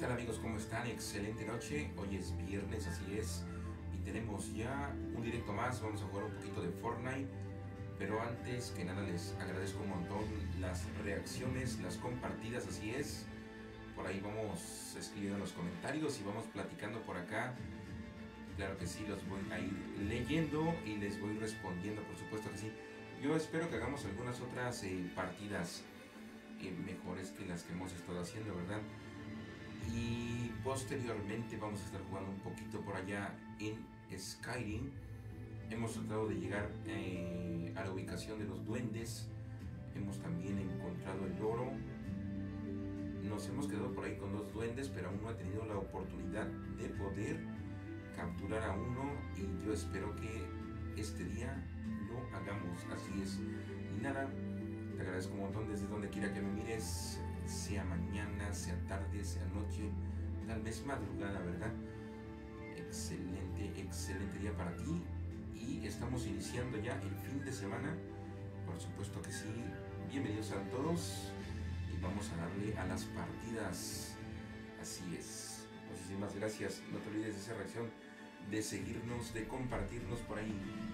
tal amigos? ¿Cómo están? Excelente noche. Hoy es viernes, así es. Y tenemos ya un directo más. Vamos a jugar un poquito de Fortnite. Pero antes que nada les agradezco un montón las reacciones, las compartidas, así es. Por ahí vamos escribiendo en los comentarios y vamos platicando por acá. Claro que sí, los voy a ir leyendo y les voy respondiendo, por supuesto que sí. Yo espero que hagamos algunas otras partidas mejores que las que hemos estado haciendo, ¿verdad? Y posteriormente vamos a estar jugando un poquito por allá en Skyrim. Hemos tratado de llegar a la ubicación de los duendes. Hemos también encontrado el oro. Nos hemos quedado por ahí con dos duendes, pero aún no he tenido la oportunidad de poder capturar a uno. Y yo espero que este día lo hagamos. Así es. Y nada, te agradezco un montón desde donde quiera que me mires, sea mañana, sea tarde, sea noche, tal vez madrugada, ¿verdad? Excelente, excelente día para ti. Y estamos iniciando ya el fin de semana. Por supuesto que sí. Bienvenidos a todos. Y vamos a darle a las partidas. Así es. Muchísimas gracias. No te olvides de esa reacción, de seguirnos, de compartirnos por ahí.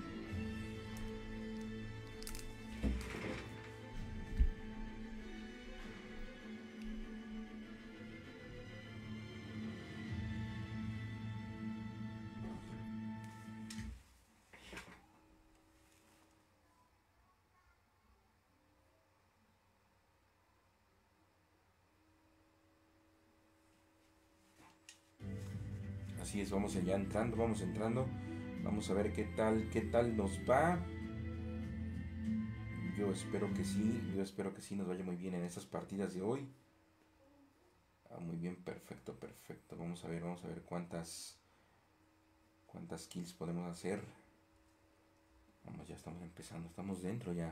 Así es, vamos allá entrando, vamos entrando. Vamos a ver qué tal nos va. Yo espero que sí nos vaya muy bien en estas partidas de hoy. Muy bien, perfecto, perfecto. Vamos a ver cuántas kills podemos hacer. Vamos, ya estamos empezando, estamos dentro ya.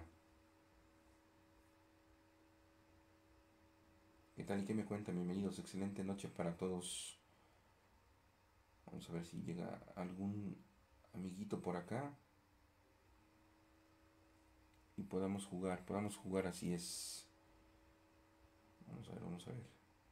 ¿Qué tal y qué me cuentan? Bienvenidos, excelente noche para todos. Vamos a ver si llega algún amiguito por acá. Y podamos jugar, así es. Vamos a ver, vamos a ver.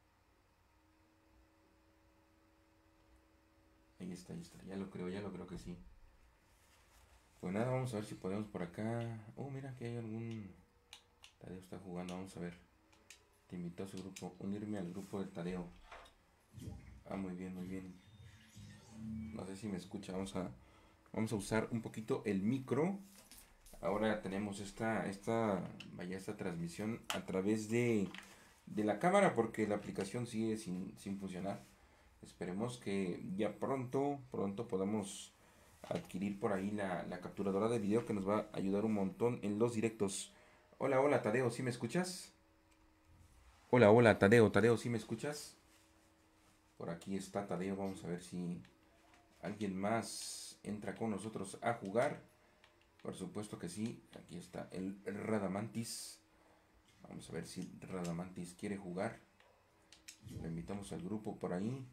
Ahí está, ya lo creo que sí. Pues nada, vamos a ver si podemos por acá. Oh, mira que hay algún... Tadeo está jugando, vamos a ver. Te invito a su grupo, unirme al grupo de Tadeo. Muy bien, muy bien. No sé si me escucha, vamos a usar un poquito el micro. Ahora tenemos esta transmisión a través de la cámara porque la aplicación sigue sin funcionar. Esperemos que ya pronto podamos adquirir por ahí la capturadora de video que nos va a ayudar un montón en los directos. Hola, hola Tadeo, ¿sí me escuchas? Hola, hola Tadeo, ¿sí me escuchas? Por aquí está Tadeo, vamos a ver si alguien más entra con nosotros a jugar. Por supuesto que sí, aquí está el Radamantis. Vamos a ver si Radamantis quiere jugar. Lo invitamos al grupo por ahí.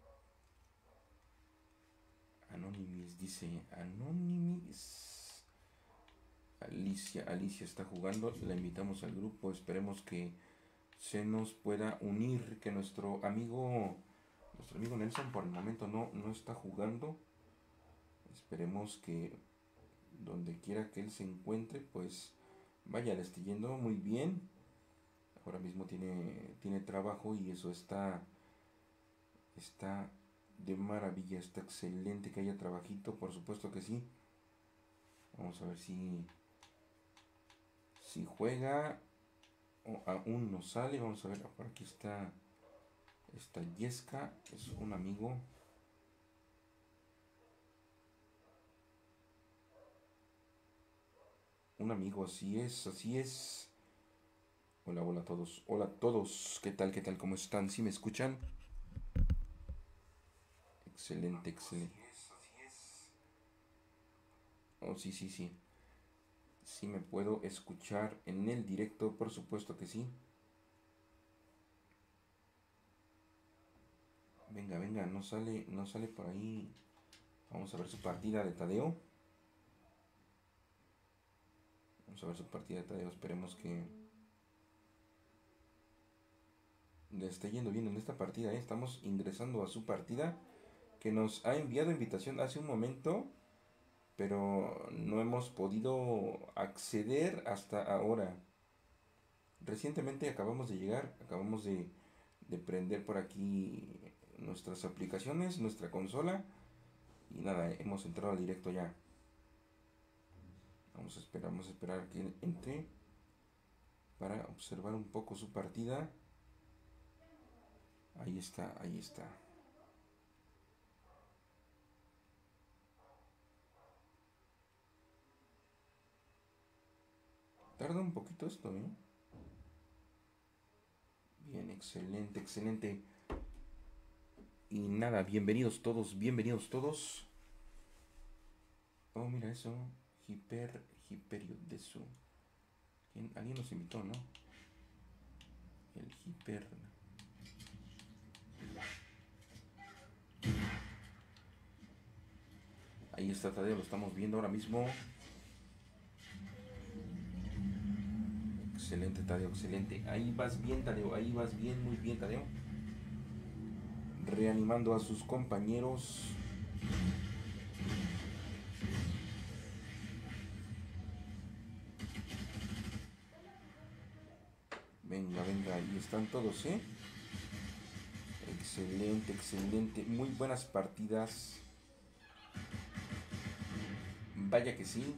Anonymous dice, Anonymous. Alicia está jugando, la invitamos al grupo, esperemos que se nos pueda unir, que nuestro amigo Nelson por el momento no está jugando. Esperemos que donde quiera que él se encuentre, pues vaya, le esté yendo muy bien. Ahora mismo tiene trabajo y eso está de maravilla, está excelente que haya trabajito, por supuesto que sí. Vamos a ver si juega o aún no sale. Vamos a ver, por aquí está Yesca, es un amigo. Un amigo, así es, así es. Hola, hola a todos, ¿qué tal, cómo están? ¿Sí me escuchan? Excelente, excelente. Oh, sí, sí, sí. Sí me puedo escuchar en el directo, por supuesto que sí. Venga, venga, no sale por ahí. Vamos a ver su partida de Tadeo. Esperemos que le está yendo bien en esta partida, ¿eh? Estamos ingresando a su partida, que nos ha enviado invitación hace un momento, pero no hemos podido acceder hasta ahora. Recientemente acabamos de llegar, acabamos de prender por aquí nuestras aplicaciones, nuestra consola, y nada, hemos entrado al directo ya. Vamos a esperar a que entre para observar un poco su partida. Ahí está, ahí está. Tarda un poquito esto, ¿eh? Bien, excelente, excelente. Y nada, bienvenidos todos, bienvenidos todos. Oh, mira eso. Hiperio de su. Alguien nos invitó, ¿no? El hiper. Ahí está Tadeo, lo estamos viendo ahora mismo. Excelente, Tadeo, excelente. Ahí vas bien, Tadeo, ahí vas bien, muy bien, Tadeo. Reanimando a sus compañeros. Venga, venga, ahí están todos, ¿eh? Excelente, excelente. Muy buenas partidas. Vaya que sí.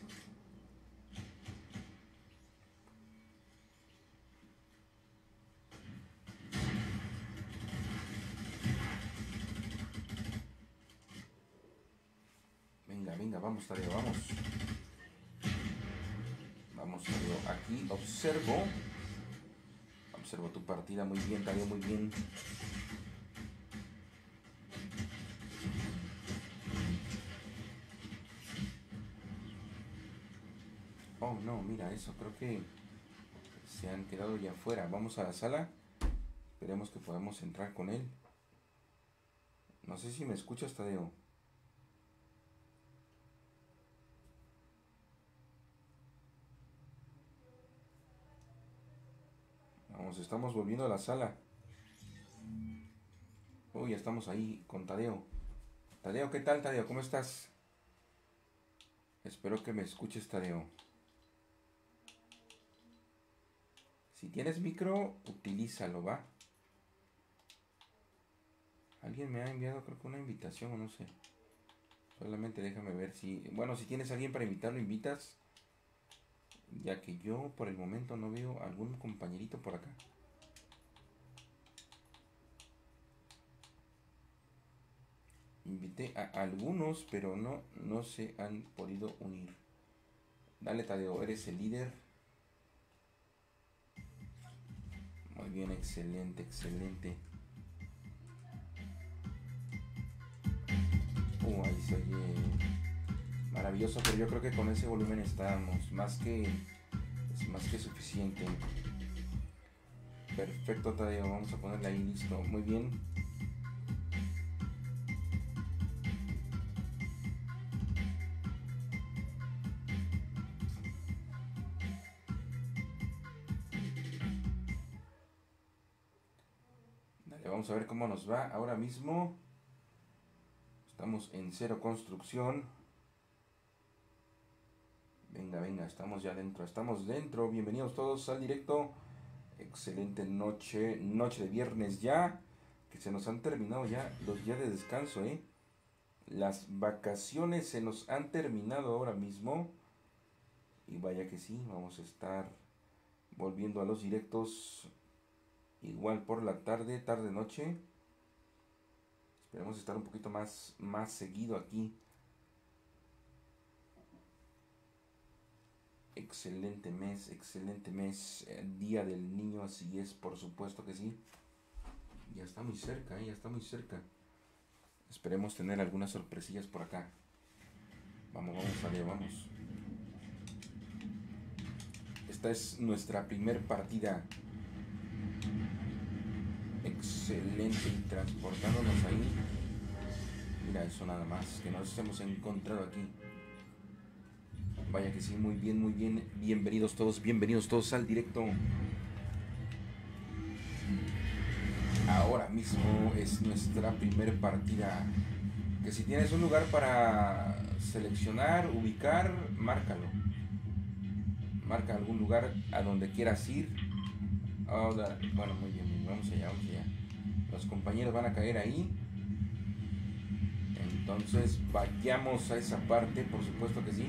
Venga, venga, vamos, Tadeo, vamos. Vamos, Tadeo. Aquí observo. Observo tu partida. Muy bien, Tadeo, muy bien. Oh, no, mira eso. Creo que se han quedado ya afuera. Vamos a la sala. Esperemos que podamos entrar con él. No sé si me escuchas, Tadeo. Vamos, estamos volviendo a la sala. Uy, ya estamos ahí con Tadeo. Tadeo, ¿qué tal, Tadeo? ¿Cómo estás? Espero que me escuches, Tadeo. Si tienes micro, utilízalo, ¿va? Alguien me ha enviado, creo que una invitación, o no sé. Solamente déjame ver si... Bueno, si tienes a alguien para invitar, lo invitas. Ya que yo, por el momento, no veo algún compañerito por acá. Invité a algunos, pero no se han podido unir. Dale, Tadeo, eres el líder. Muy bien, excelente, excelente. Ahí se oye maravilloso, pero yo creo que con ese volumen estamos es más que suficiente. Perfecto, Tadeo, vamos a ponerle ahí, listo, muy bien. Dale, vamos a ver cómo nos va ahora mismo. Estamos en 0 construcción. Venga, venga, estamos ya dentro, estamos dentro. Bienvenidos todos al directo. Excelente noche de viernes ya, que se nos han terminado ya los días de descanso, ¿eh? Las vacaciones se nos han terminado ahora mismo. Y vaya que sí, vamos a estar volviendo a los directos igual por la tarde, noche. Esperemos estar un poquito más seguido aquí. Excelente mes, Día del Niño, así es, por supuesto que sí. Ya está muy cerca, ya está muy cerca. Esperemos tener algunas sorpresillas por acá. Vamos, Tadeo, vamos. Esta es nuestra primer partida. Excelente, y transportándonos ahí. Mira eso nada más, que nos hemos encontrado aquí. Vaya que sí, muy bien, muy bien. Bienvenidos todos al directo. ahora mismo es nuestra primer partida. Que si tienes un lugar para seleccionar, ubicar, márcalo. Marca algún lugar a donde quieras ir. Bueno, muy bien, vamos allá, vamos allá. Los compañeros van a caer ahí. Entonces vayamos a esa parte, por supuesto que sí.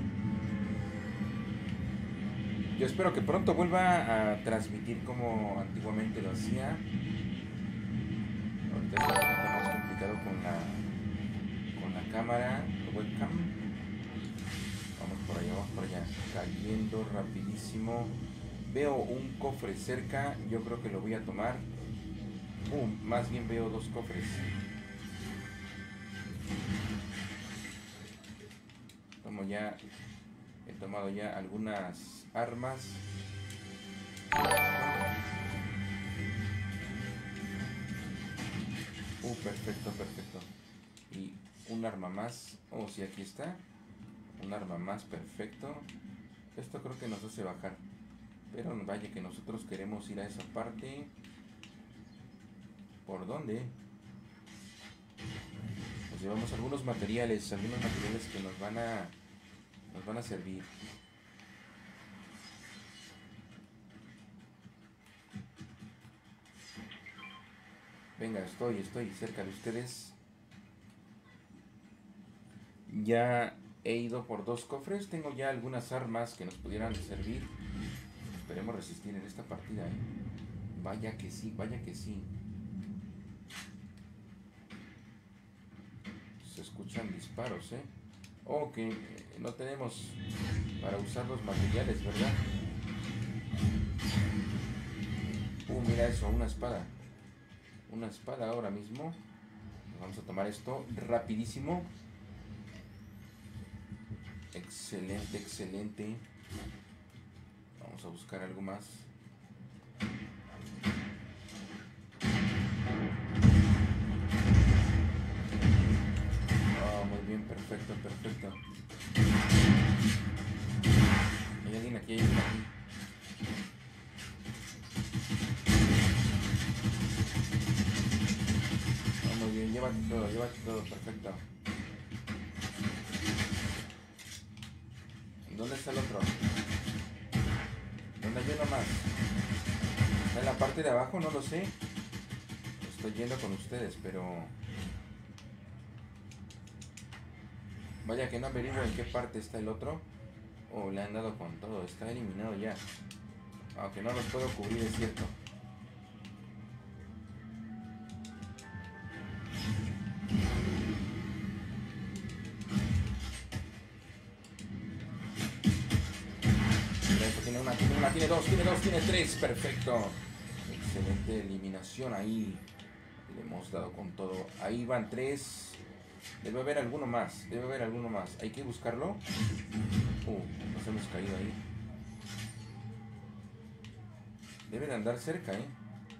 Yo espero que pronto vuelva a transmitir como antiguamente lo hacía. Ahorita está un poquito más complicado con la cámara, la webcam. Vamos por allá, cayendo rapidísimo. Veo un cofre cerca, yo creo que lo voy a tomar. Más bien veo dos cofres. He tomado ya algunas armas. Perfecto, perfecto. Y un arma más. Sí, aquí está. Un arma más, perfecto. Esto creo que nos hace bajar. Pero vaya que nosotros queremos ir a esa parte. ¿Por dónde? Nos llevamos algunos materiales que nos van a servir. Venga, estoy cerca de ustedes. Ya he ido por dos cofres. Tengo ya algunas armas que nos pudieran servir. Esperemos resistir en esta partida, ¿eh? Vaya que sí, vaya que sí. Se escuchan disparos, ¿eh? Que no tenemos para usar los materiales, ¿verdad? Mira eso, una espada. Una espada ahora mismo. Vamos a tomar esto rapidísimo. Excelente, excelente. Vamos a buscar algo más. Muy bien, perfecto, perfecto. Hay alguien aquí, hay alguien aquí. Muy bien, llévate todo, perfecto. ¿Dónde está el otro? ¿Dónde hay uno más? ¿Está en la parte de abajo? No lo sé. Estoy yendo con ustedes, pero... Vaya que no averiguo en qué parte está el otro. Le han dado con todo. Está eliminado ya. Aunque no los puedo cubrir, es cierto. Tiene dos, tiene tres, perfecto. Excelente eliminación ahí. Le hemos dado con todo. Ahí van tres. Debe haber alguno más. Hay que buscarlo. Nos hemos caído ahí. Debe de andar cerca, ¿eh?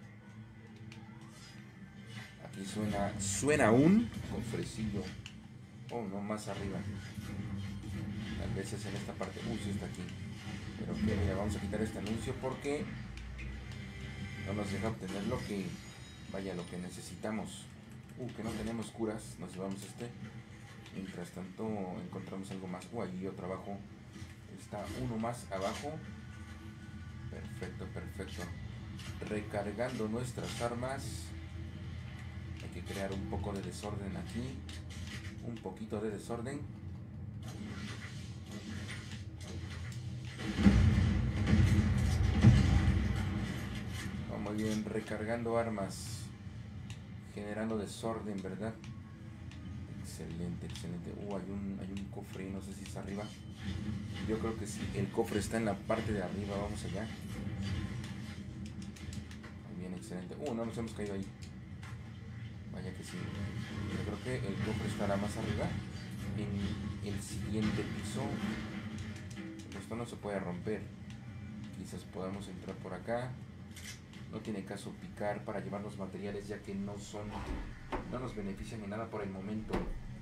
Aquí suena un cofrecillo. No, más arriba. Tal vez es en esta parte. Sí está aquí. Pero que mira, vamos a quitar este anuncio porque no nos deja obtener lo que necesitamos. Que no tenemos curas, nos llevamos este. Mientras tanto encontramos algo más. Ahí otro abajo. Está uno más abajo. Perfecto, perfecto. Recargando nuestras armas. Hay que crear un poco de desorden aquí. Un poquito de desorden. Muy bien, recargando armas, generando desorden, ¿verdad? Excelente, excelente. Hay un cofre, no sé si está arriba. Yo creo que sí, el cofre está en la parte de arriba, vamos allá. Muy bien, excelente. No nos hemos caído ahí. Vaya que sí. Yo creo que el cofre estará más arriba, en el siguiente piso. Esto no se puede romper. Quizás podamos entrar por acá. No tiene caso picar para llevar los materiales, ya que no nos benefician en nada por el momento.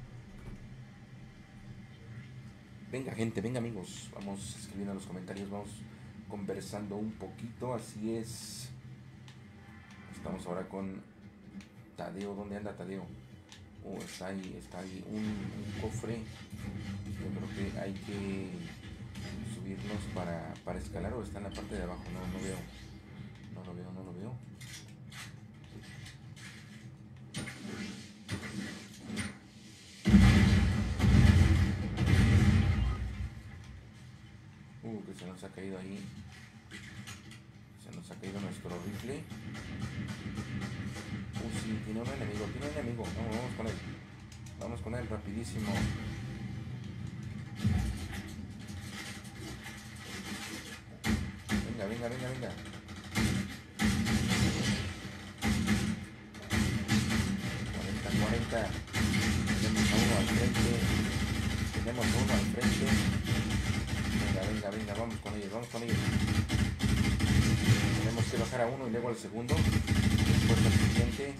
Venga gente, venga amigos, vamos escribiendo en los comentarios, vamos conversando un poquito, así es. Estamos ahora con Tadeo, ¿dónde anda Tadeo? Está ahí un cofre. Yo creo que hay que subirnos para escalar, o está en la parte de abajo. No veo. No lo veo. Que se nos ha caído ahí. Se nos ha caído nuestro rifle. Sí, tiene un enemigo. Vamos con él rapidísimo. Venga. 40. Tenemos a uno al frente. Venga, vamos con ellos. Tenemos que bajar a uno y luego al segundo. Después al siguiente.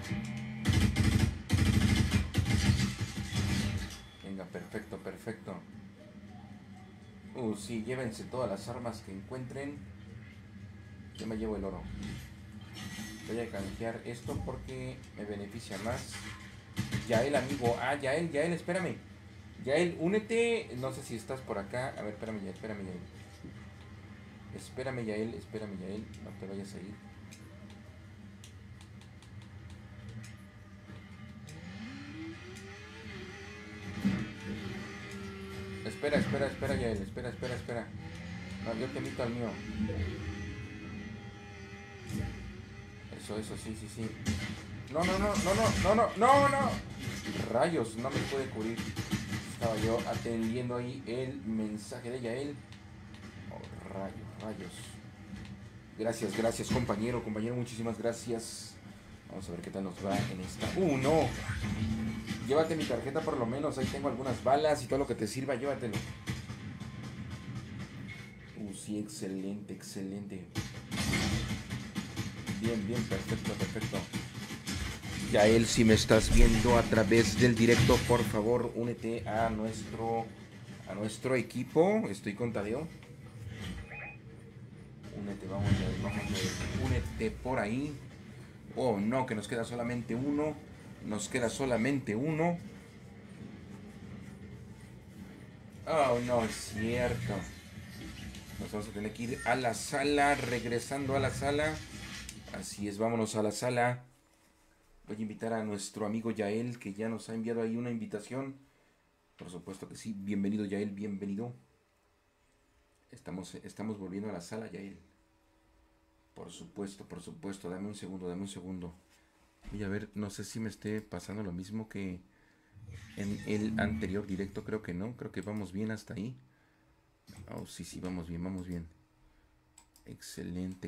Venga, perfecto. Sí, llévense todas las armas que encuentren. Yo me llevo el oro. Voy a canjear esto porque me beneficia más. Yael, amigo. Yael, espérame. Yael, únete. No sé si estás por acá. A ver, espérame, Yael. Espérame, Yael. No te vayas a ir. Espera, Yael. Espera. No, yo te invito al mío. Eso, sí. No. Rayos, no me pude cubrir. Estaba yo atendiendo ahí el mensaje de Yael. Rayos. Gracias, compañero, muchísimas gracias. Vamos a ver qué tal nos va en esta. No. Llévate mi tarjeta por lo menos. Ahí tengo algunas balas y todo lo que te sirva, llévatelo. Sí, excelente. Bien, perfecto. Yael, si me estás viendo a través del directo, por favor, únete a nuestro equipo. Estoy con Tadeo. Únete, vamos. Únete por ahí. No, que nos queda solamente uno. No, es cierto. Nos vamos a tener que ir a la sala. Regresando a la sala. Así es, vámonos a la sala. Voy a invitar a nuestro amigo Yael, que ya nos ha enviado ahí una invitación. Por supuesto que sí. Bienvenido, Yael, bienvenido. Estamos volviendo a la sala, Yael. Por supuesto. Dame un segundo. Voy a ver, no sé si me esté pasando lo mismo que en el anterior directo. Creo que no. Creo que vamos bien hasta ahí. Sí, vamos bien. Excelente.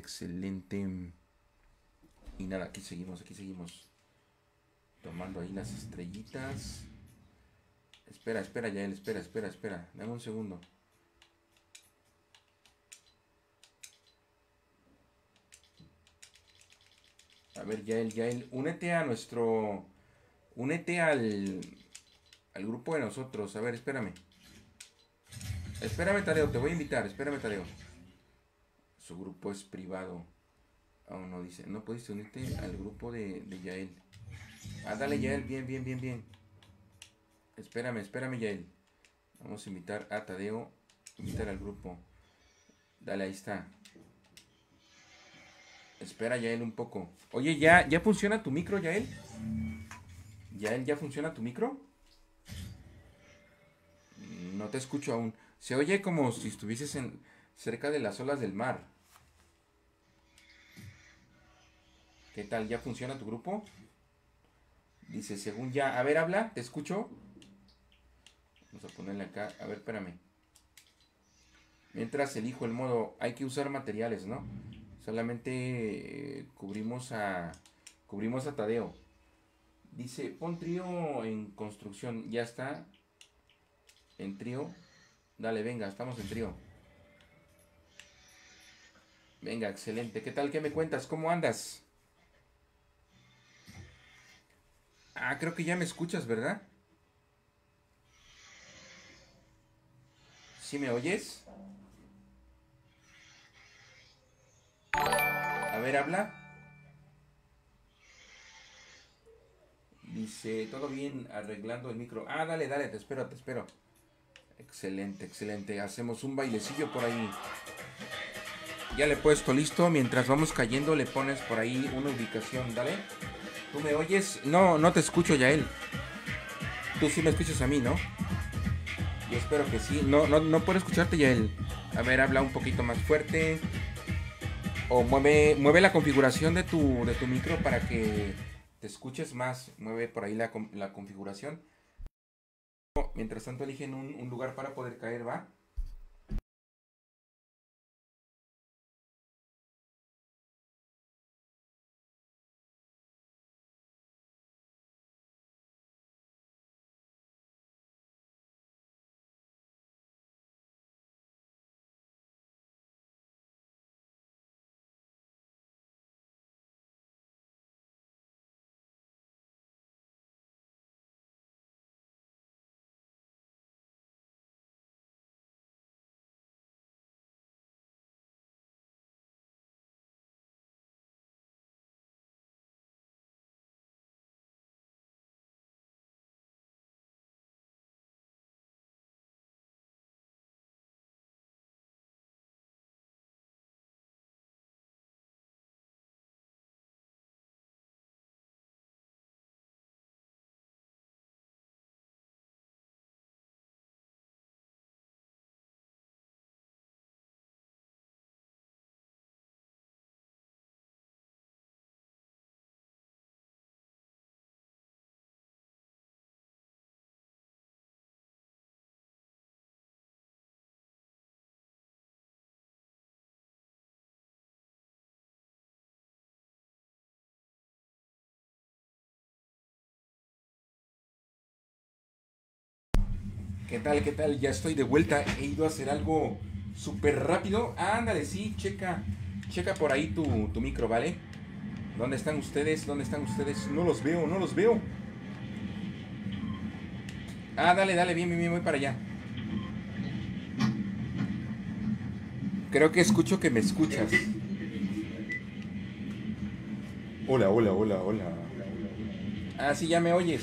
Y nada, aquí seguimos. Tomando ahí las estrellitas. Espera, Yael, espera. Dame un segundo. A ver, Yael, únete al grupo de nosotros. A ver, espérame. Espérame, Tadeo, te voy a invitar. Espérame, Tadeo. Su grupo es privado. No dice. No pudiste unirte al grupo de Yael. Dale, Yael, bien. Espérame, Yael. Vamos a invitar a Tadeo. Invitar al grupo. Dale, ahí está. Espera, Yael, un poco. Oye, ¿ya funciona tu micro, Yael? ¿Yael, ya funciona tu micro? No te escucho aún. Se oye como si estuvieses cerca de las olas del mar. ¿Qué tal? ¿Ya funciona tu grupo? Dice, según ya. A ver, habla, te escucho. Vamos a ponerle acá. A ver, espérame. Mientras elijo el modo, hay que usar materiales, ¿no? Solamente cubrimos a Tadeo. Dice, pon trío en construcción. Ya está. En trío. Dale, venga, estamos en trío. Venga, excelente. ¿Qué tal? ¿Qué me cuentas? ¿Cómo andas? Creo que ya me escuchas, ¿verdad? ¿Sí me oyes? A ver, habla. Dice, todo bien, arreglando el micro. Ah, dale, dale, te espero, te espero. Excelente, excelente. Hacemos un bailecillo por ahí. Ya le he puesto listo. Mientras vamos cayendo le pones por ahí una ubicación, dale. ¿Tú me oyes? No, no te escucho, Yael. Tú sí me escuchas a mí, ¿no? Yo espero que sí. No puedo escucharte, Yael. A ver, habla un poquito más fuerte. O mueve la configuración de tu micro para que te escuches más. Mueve por ahí la configuración. Mientras tanto eligen un lugar para poder caer, ¿va? ¿Qué tal? ¿Qué tal? Ya estoy de vuelta. He ido a hacer algo súper rápido. Ándale, sí, checa. Checa por ahí tu micro, ¿vale? ¿Dónde están ustedes? ¿Dónde están ustedes? No los veo, no los veo. Ah, dale, dale, bien, bien, bien, voy para allá. Creo que escucho que me escuchas. Hola, hola, hola, hola. Ah, sí, ya me oyes.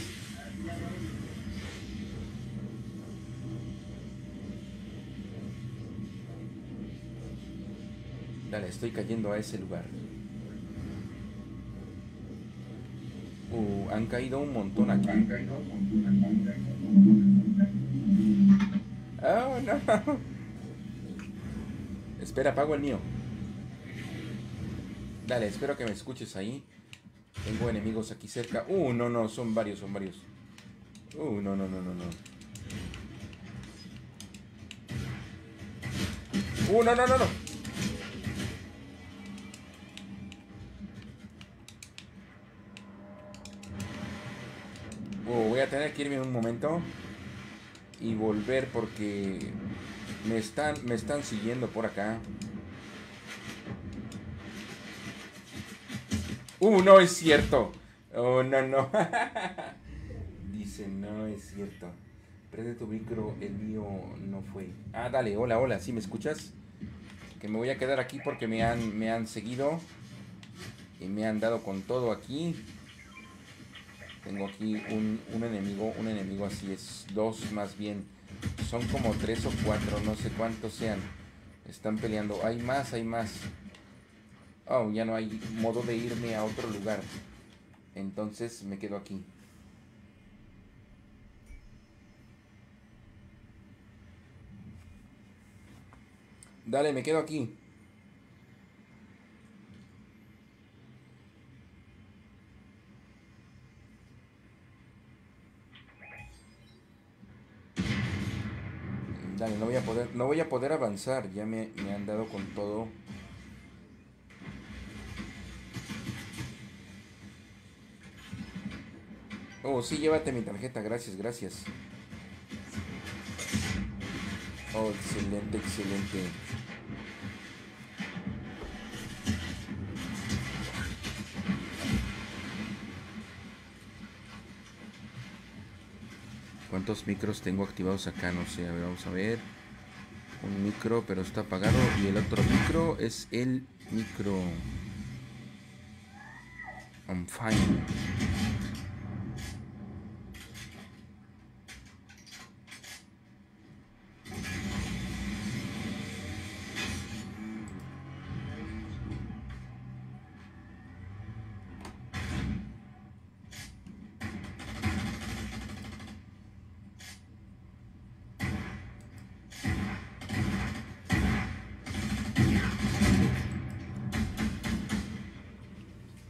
Dale, estoy cayendo a ese lugar. Han caído un montón aquí. Oh, no. Espera, apago el mío. Dale, espero que me escuches ahí. Tengo enemigos aquí cerca. No, no, son varios, son varios. No, no, no, no, no. No, no, no, no. Voy a tener que irme un momento y volver porque me están siguiendo por acá. No es cierto. Oh, no, no. Dice, no es cierto. Prende tu micro, el mío no fue. Ah, dale, hola, hola, ¿sí me escuchas? Que me voy a quedar aquí porque me han seguido y me han dado con todo aquí. Tengo aquí un enemigo así es, dos más bien. Son como 3 o 4, no sé cuántos sean. Están peleando. Hay más, hay más. Oh, ya no hay modo de irme a otro lugar. Entonces me quedo aquí. Dale, me quedo aquí. Dale, no voy a poder avanzar. Ya me han dado con todo. Oh, sí, llévate mi tarjeta. Gracias, gracias. Oh, excelente, excelente. ¿Cuántos micros tengo activados acá? No sé, a ver, vamos a ver. Un micro, pero está apagado. Y el otro micro es el micro. I'm fine.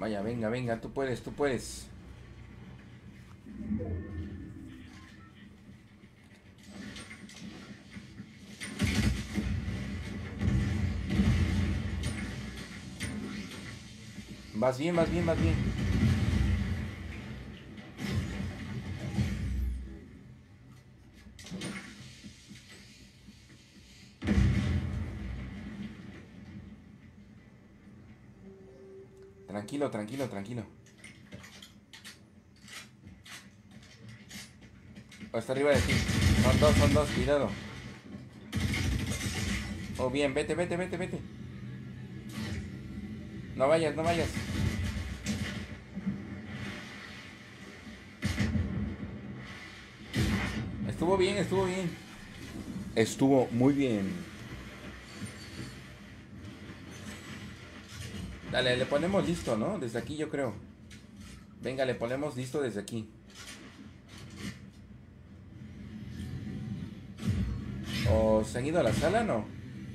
Vaya, venga, venga, tú puedes, tú puedes. Vas bien, vas bien, vas bien. Tranquilo, tranquilo, tranquilo. O está arriba de ti. Son dos, cuidado. Oh, bien, vete, vete, vete, vete. No vayas, no vayas. Estuvo bien, estuvo bien. Estuvo muy bien. Dale, le ponemos listo, ¿no? Desde aquí yo creo. Venga, le ponemos listo desde aquí. ¿O se han ido a la sala? No.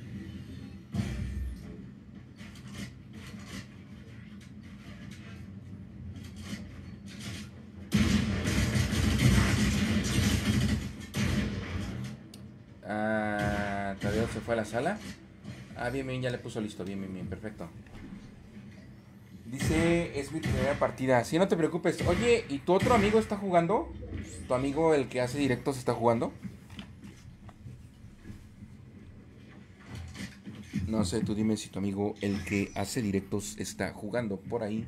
Ah, Tadeo se fue a la sala. Ah, bien, bien, ya le puso listo. Bien, bien, bien, perfecto. Dice, es mi primera partida. Sí, no te preocupes. Oye, ¿y tu otro amigo está jugando? ¿Tu amigo, el que hace directos, está jugando? No sé, tú dime si tu amigo, el que hace directos, está jugando por ahí.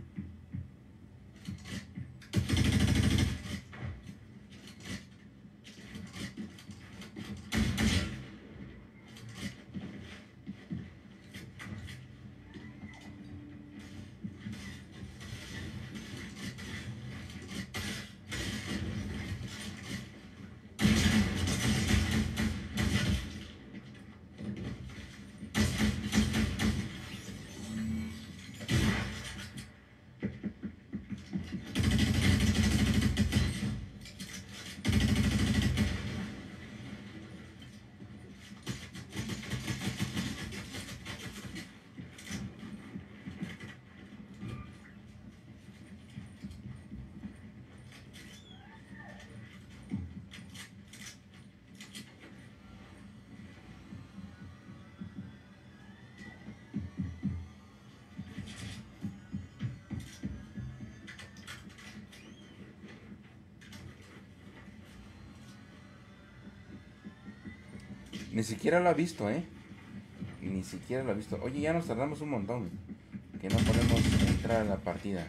Ni siquiera lo ha visto, ¿eh? Ni siquiera lo ha visto. Oye, ya nos tardamos un montón. Que no podemos entrar a la partida.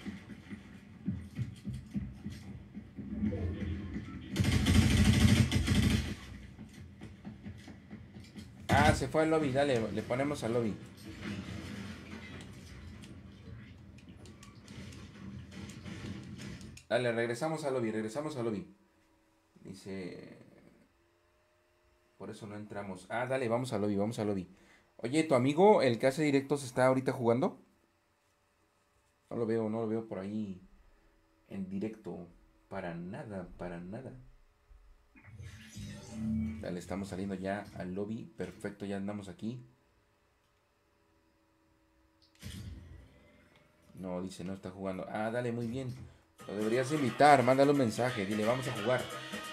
Ah, se fue al lobby. Dale, le ponemos al lobby. Dale, regresamos al lobby, regresamos al lobby. Dice... Por eso no entramos. Ah, dale, vamos al lobby, vamos al lobby. Oye, ¿tu amigo, el que hace directos, está ahorita jugando? No lo veo, no lo veo por ahí en directo. Para nada, para nada. Dale, estamos saliendo ya al lobby. Perfecto, ya andamos aquí. No, dice, no está jugando. Ah, dale, muy bien. Lo deberías invitar, mándale un mensaje. Dile, vamos a jugar.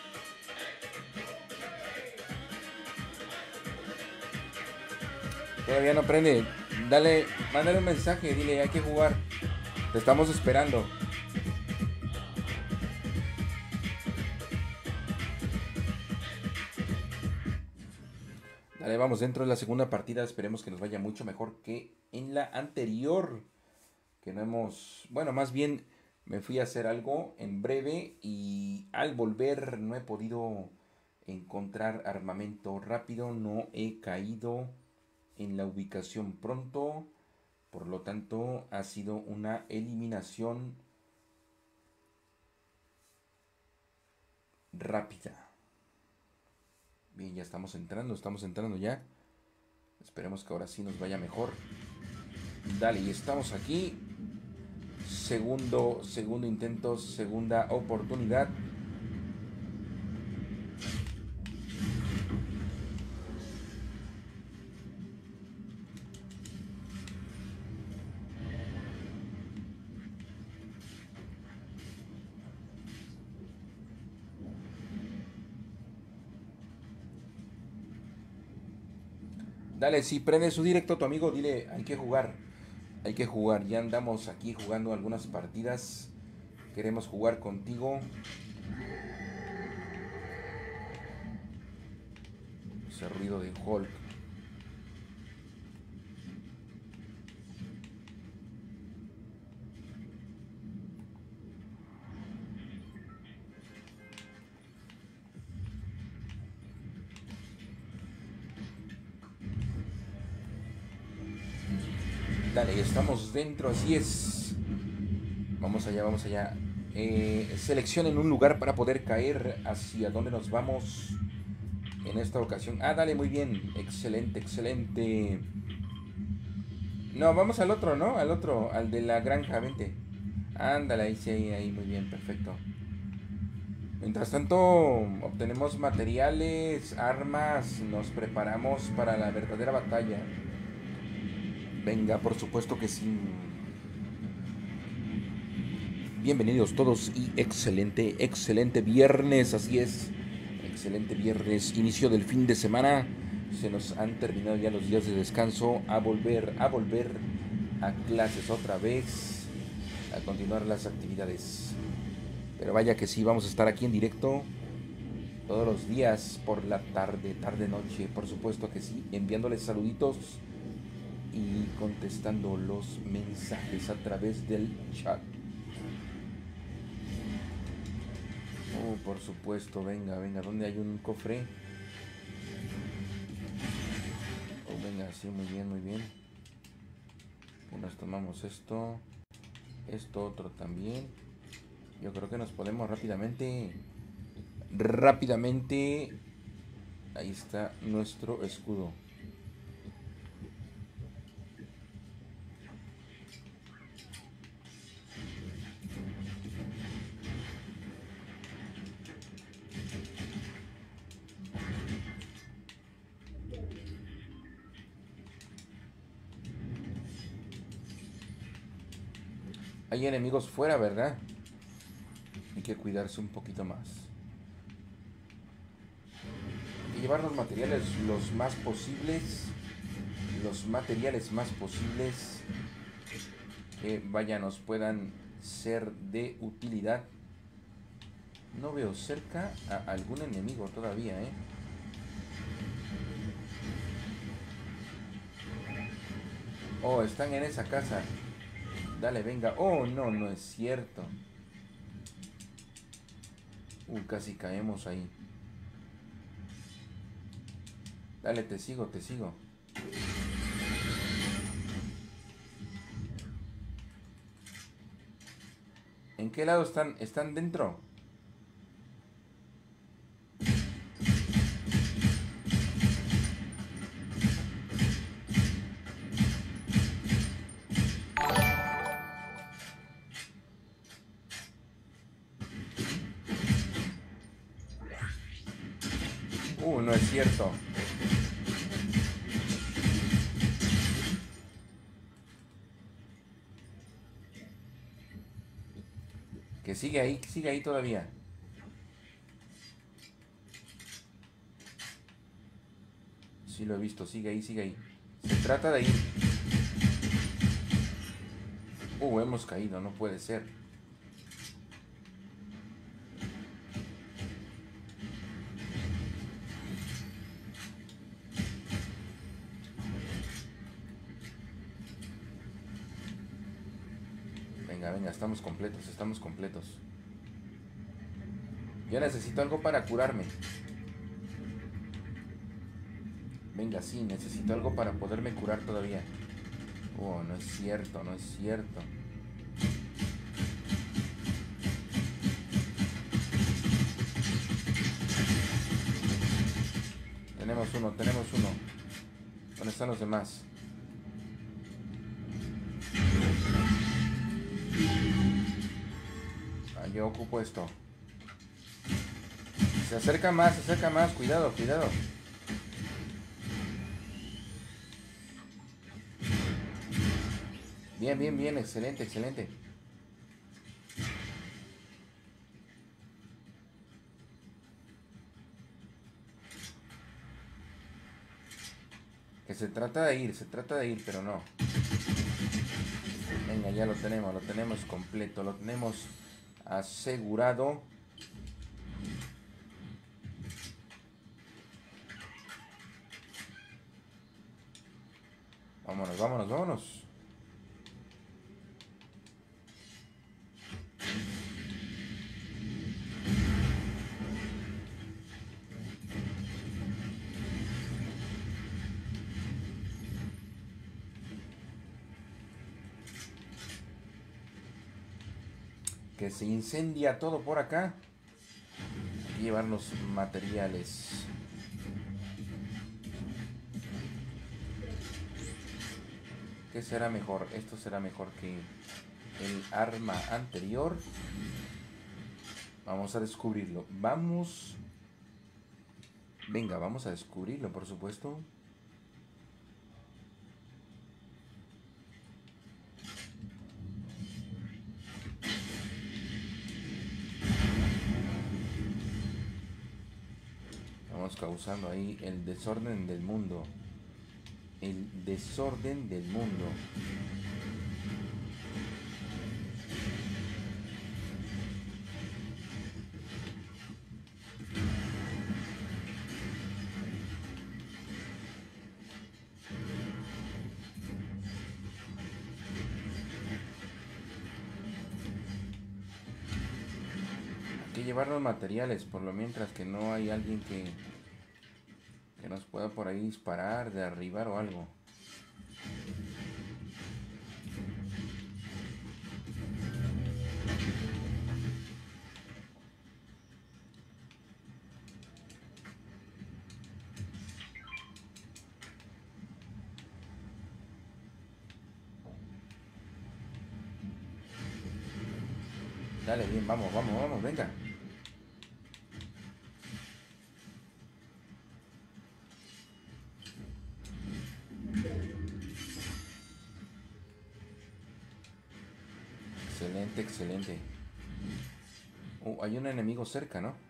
Todavía no prende. Dale, mándale un mensaje. Dile, hay que jugar. Te estamos esperando. Dale, vamos dentro de la segunda partida. Esperemos que nos vaya mucho mejor que en la anterior. Que no hemos... Bueno, más bien me fui a hacer algo en breve y al volver no he podido encontrar armamento rápido. No he caído en la ubicación pronto. Por lo tanto, ha sido una eliminación rápida. Bien, ya estamos entrando ya. Esperemos que ahora sí nos vaya mejor. Dale, y estamos aquí. Segundo intento, segunda oportunidad. Dale, si prende su directo tu amigo, dile, hay que jugar. Hay que jugar. Ya andamos aquí jugando algunas partidas. Queremos jugar contigo. Ese ruido de Hulk. Dale, ya estamos dentro, así es. Vamos allá, vamos allá. Seleccionen un lugar para poder caer. ¿Hacia dónde nos vamos en esta ocasión? Ah, dale, muy bien. Excelente, excelente. No, vamos al otro, ¿no? Al otro, al de la granja, vente. Ándale, ahí sí, ahí, muy bien, perfecto. Mientras tanto, obtenemos materiales, armas, nos preparamos para la verdadera batalla. Venga, por supuesto que sí. Bienvenidos todos y excelente, excelente viernes, así es. Excelente viernes, inicio del fin de semana. Se nos han terminado ya los días de descanso. A volver a clases otra vez. A continuar las actividades. Pero vaya que sí, vamos a estar aquí en directo todos los días por la tarde, noche, por supuesto que sí, enviándoles saluditos y contestando los mensajes a través del chat. Oh, por supuesto, venga, venga, ¿dónde hay un cofre? Oh, venga, sí, muy bien, muy bien. Y nos tomamos esto, esto otro también. Yo creo que nos podemos rápidamente, ahí está nuestro escudo. Hay enemigos fuera, ¿verdad? Hay que cuidarse un poquito más. Hay que llevar los materiales los más posibles. Los materiales más posibles que vaya nos puedan ser de utilidad. No veo cerca a algún enemigo todavía, ¿eh? Oh, están en esa casa. Dale, venga. Oh, no, no es cierto. Casi caemos ahí. Dale, te sigo, te sigo. ¿En qué lado están? ¿Están dentro? No es cierto. Que sigue ahí todavía. Sí lo he visto, sigue ahí, sigue ahí. Se trata de ir. Hemos caído, no puede ser. Venga, venga, estamos completos, estamos completos. Yo necesito algo para curarme. Venga, sí, necesito algo para poderme curar todavía. No es cierto, no es cierto. Tenemos uno, tenemos uno. ¿Dónde están los demás? Yo ocupo esto. Se acerca más, cuidado, cuidado. Bien, bien, bien, excelente, excelente. Que se trata de ir, pero no. Venga, ya lo tenemos completo, lo tenemos asegurado. Vámonos, vámonos, vámonos. Que se incendia todo por acá. Hay que llevar los materiales. ¿Qué será mejor? Esto será mejor que el arma anterior. Vamos a descubrirlo. Vamos. Venga, vamos a descubrirlo, por supuesto. Vamos causando ahí el desorden del mundo. El desorden del mundo. Hay que llevar los materiales, por lo mientras que no hay alguien que nos pueda por ahí disparar, derribar o algo. Dale, bien, vamos, vamos, vamos, venga. Excelente, excelente. Hay un enemigo cerca, ¿no?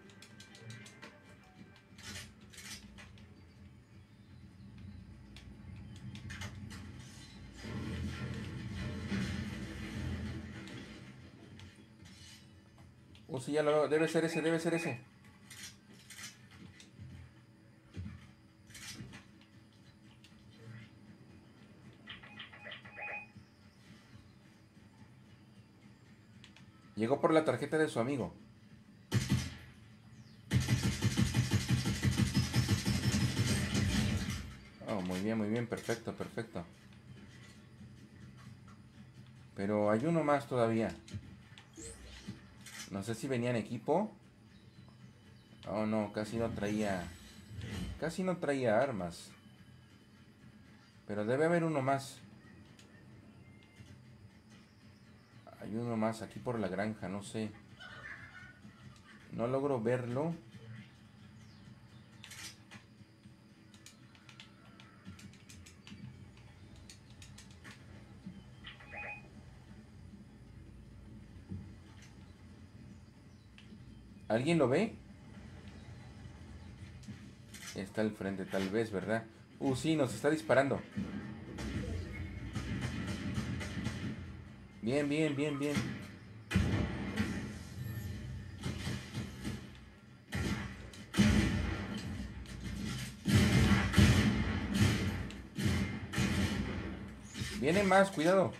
Sí, ya lo debe ser ese, debe ser ese. Llegó por la tarjeta de su amigo. Oh, muy bien, perfecto, perfecto. Pero hay uno más todavía. No sé si venía en equipo. Oh, no, casi no traía armas. Pero debe haber uno más. Hay uno más aquí por la granja, no sé. No logro verlo. ¿Alguien lo ve? Está al frente, tal vez, ¿verdad? Sí, nos está disparando. Bien, bien, bien, bien. Viene más, cuidado.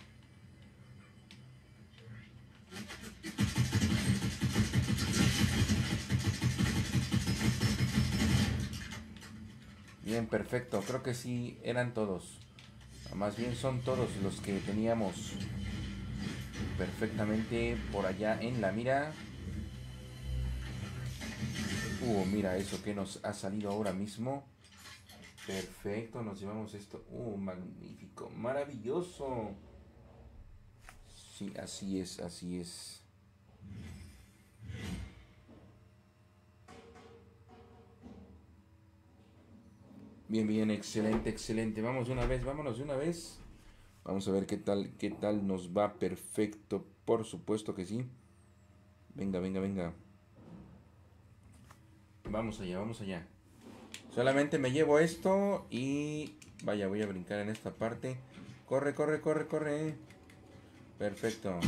Bien, perfecto. Creo que sí, eran todos. Más bien son todos los que teníamos perfectamente por allá en la mira. Mira eso que nos ha salido ahora mismo. Perfecto, nos llevamos esto. Magnífico, maravilloso. Sí, así es, así es. Bien, bien, excelente, excelente. Vamos de una vez, vámonos de una vez. Vamos a ver qué tal nos va. Perfecto, por supuesto que sí. Venga, venga, venga. Vamos allá, vamos allá. Solamente me llevo esto y... Vaya, voy a brincar en esta parte. Corre, corre, corre, corre. Perfecto.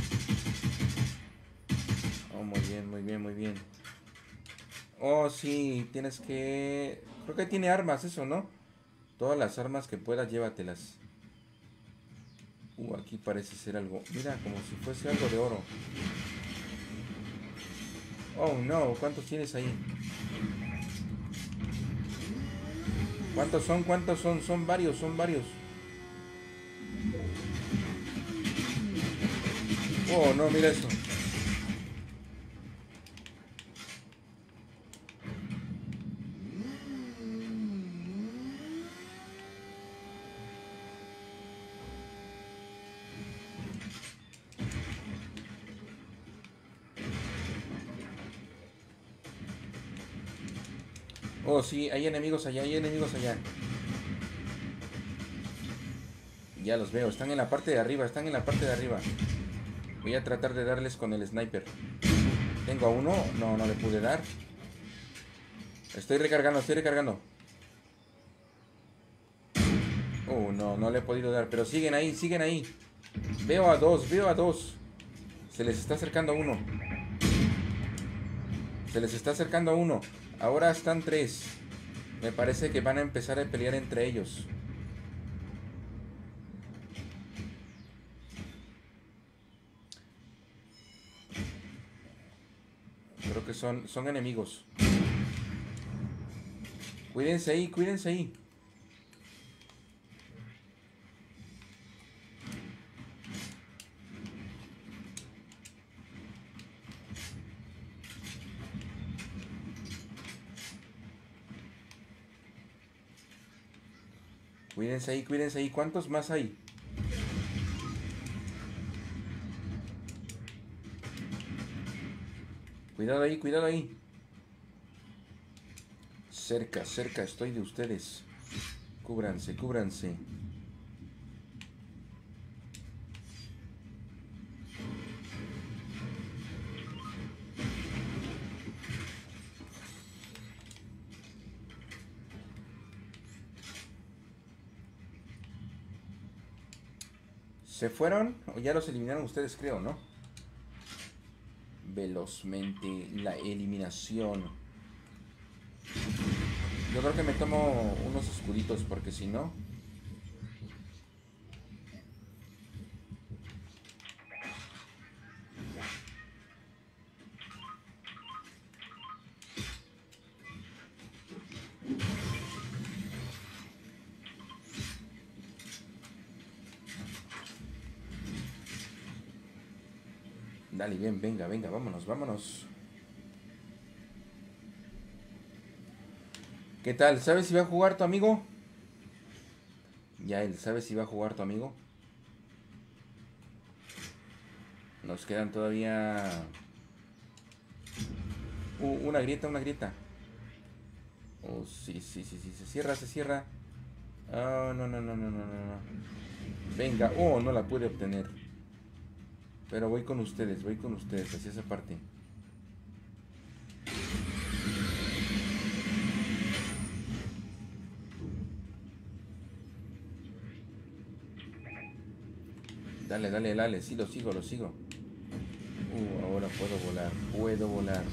Oh, muy bien, muy bien, muy bien. Oh, sí, tienes que... Creo que tiene armas eso, ¿no? Todas las armas que puedas, llévatelas. Aquí parece ser algo... Mira, como si fuese algo de oro. Oh, no, ¿cuántos tienes ahí? ¿Cuántos son? ¿Cuántos son? Son varios, son varios. Oh, no, mira eso. Oh, sí, hay enemigos allá, hay enemigos allá. Ya los veo, están en la parte de arriba, están en la parte de arriba. Voy a tratar de darles con el sniper. Tengo a uno, no, no le pude dar. Estoy recargando, estoy recargando. Oh, no, no le he podido dar, pero siguen ahí, siguen ahí. Veo a dos, veo a dos. Se les está acercando a uno. Se les está acercando a uno. Ahora están tres. Me parece que van a empezar a pelear entre ellos. Creo que son enemigos. Cuídense ahí, cuídense ahí. Cuídense ahí, cuídense ahí. ¿Cuántos más hay? Cuidado ahí, cuidado ahí. Cerca, cerca estoy de ustedes. Cúbranse, cúbranse. ¿Se fueron? O ya los eliminaron ustedes, creo, ¿no? Velozmente la eliminación. Yo creo que me tomo unos escuditos porque si no... Dale, bien, venga, venga, vámonos, vámonos. ¿Qué tal? ¿Sabes si va a jugar tu amigo? Ya él, ¿sabes si va a jugar tu amigo? Nos quedan todavía... una grieta, una grieta. Oh, sí, sí, sí, sí, se cierra, se cierra. Oh, no, no, no, no, no, no, no. Venga, oh, no la pude obtener. Pero voy con ustedes, hacia esa parte. Dale, dale, dale, sí, lo sigo, lo sigo. Ahora puedo volar, puedo volar.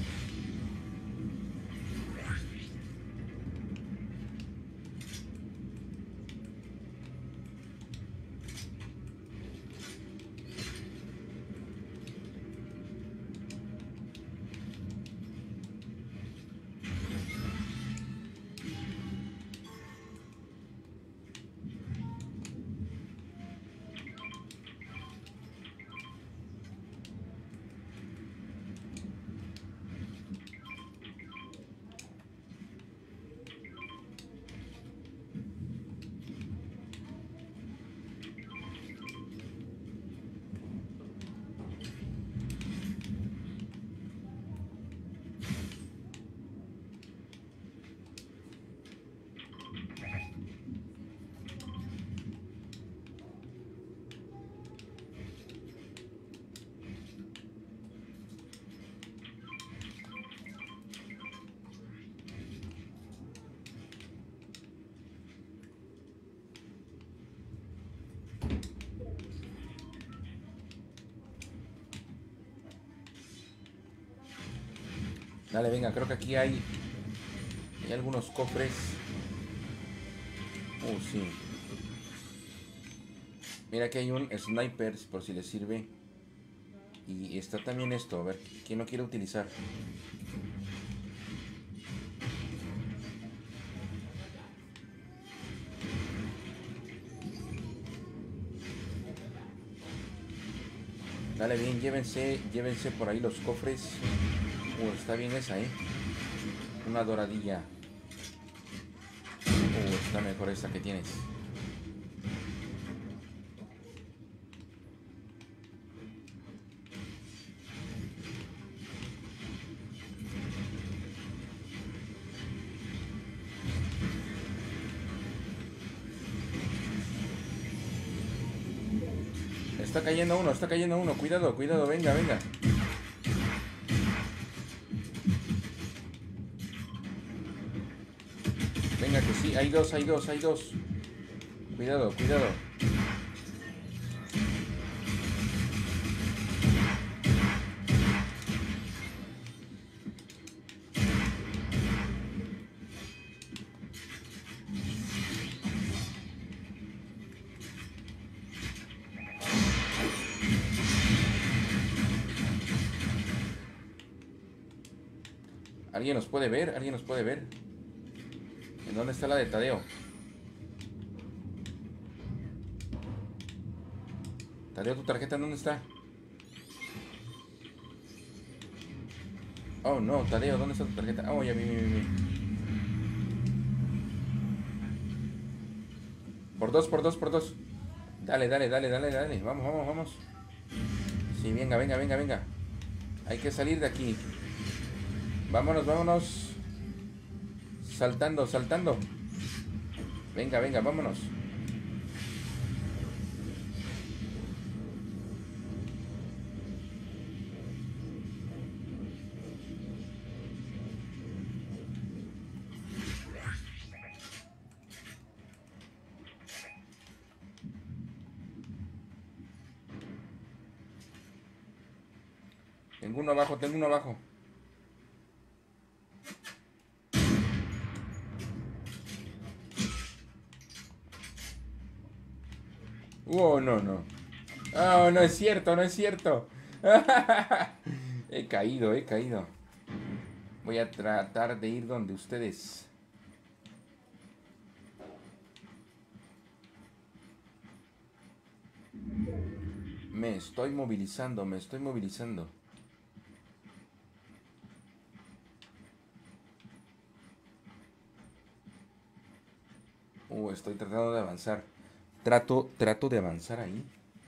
Dale, venga, creo que aquí hay algunos cofres. Sí. Mira que hay un sniper, por si le sirve. Y está también esto, a ver, ¿quién lo quiere utilizar? Dale bien, llévense por ahí los cofres. Está bien esa, una doradilla. Está mejor esta que tienes. Está cayendo uno. Cuidado, cuidado, venga, venga. Venga, que sí, hay dos. Cuidado, cuidado. ¿Alguien nos puede ver? ¿Alguien nos puede ver? ¿En dónde está la de Tadeo? Tadeo, ¿tu tarjeta en dónde está? Oh, no, Tadeo, ¿dónde está tu tarjeta? Oh, ya vi. Por dos. Dale. Vamos. Sí, venga. Hay que salir de aquí. Vámonos. Saltando. Venga, vámonos. Tengo uno abajo. No. Oh, no es cierto. He caído. Voy a tratar de ir donde ustedes. Me estoy movilizando. Estoy tratando de avanzar. Trato de avanzar ahí.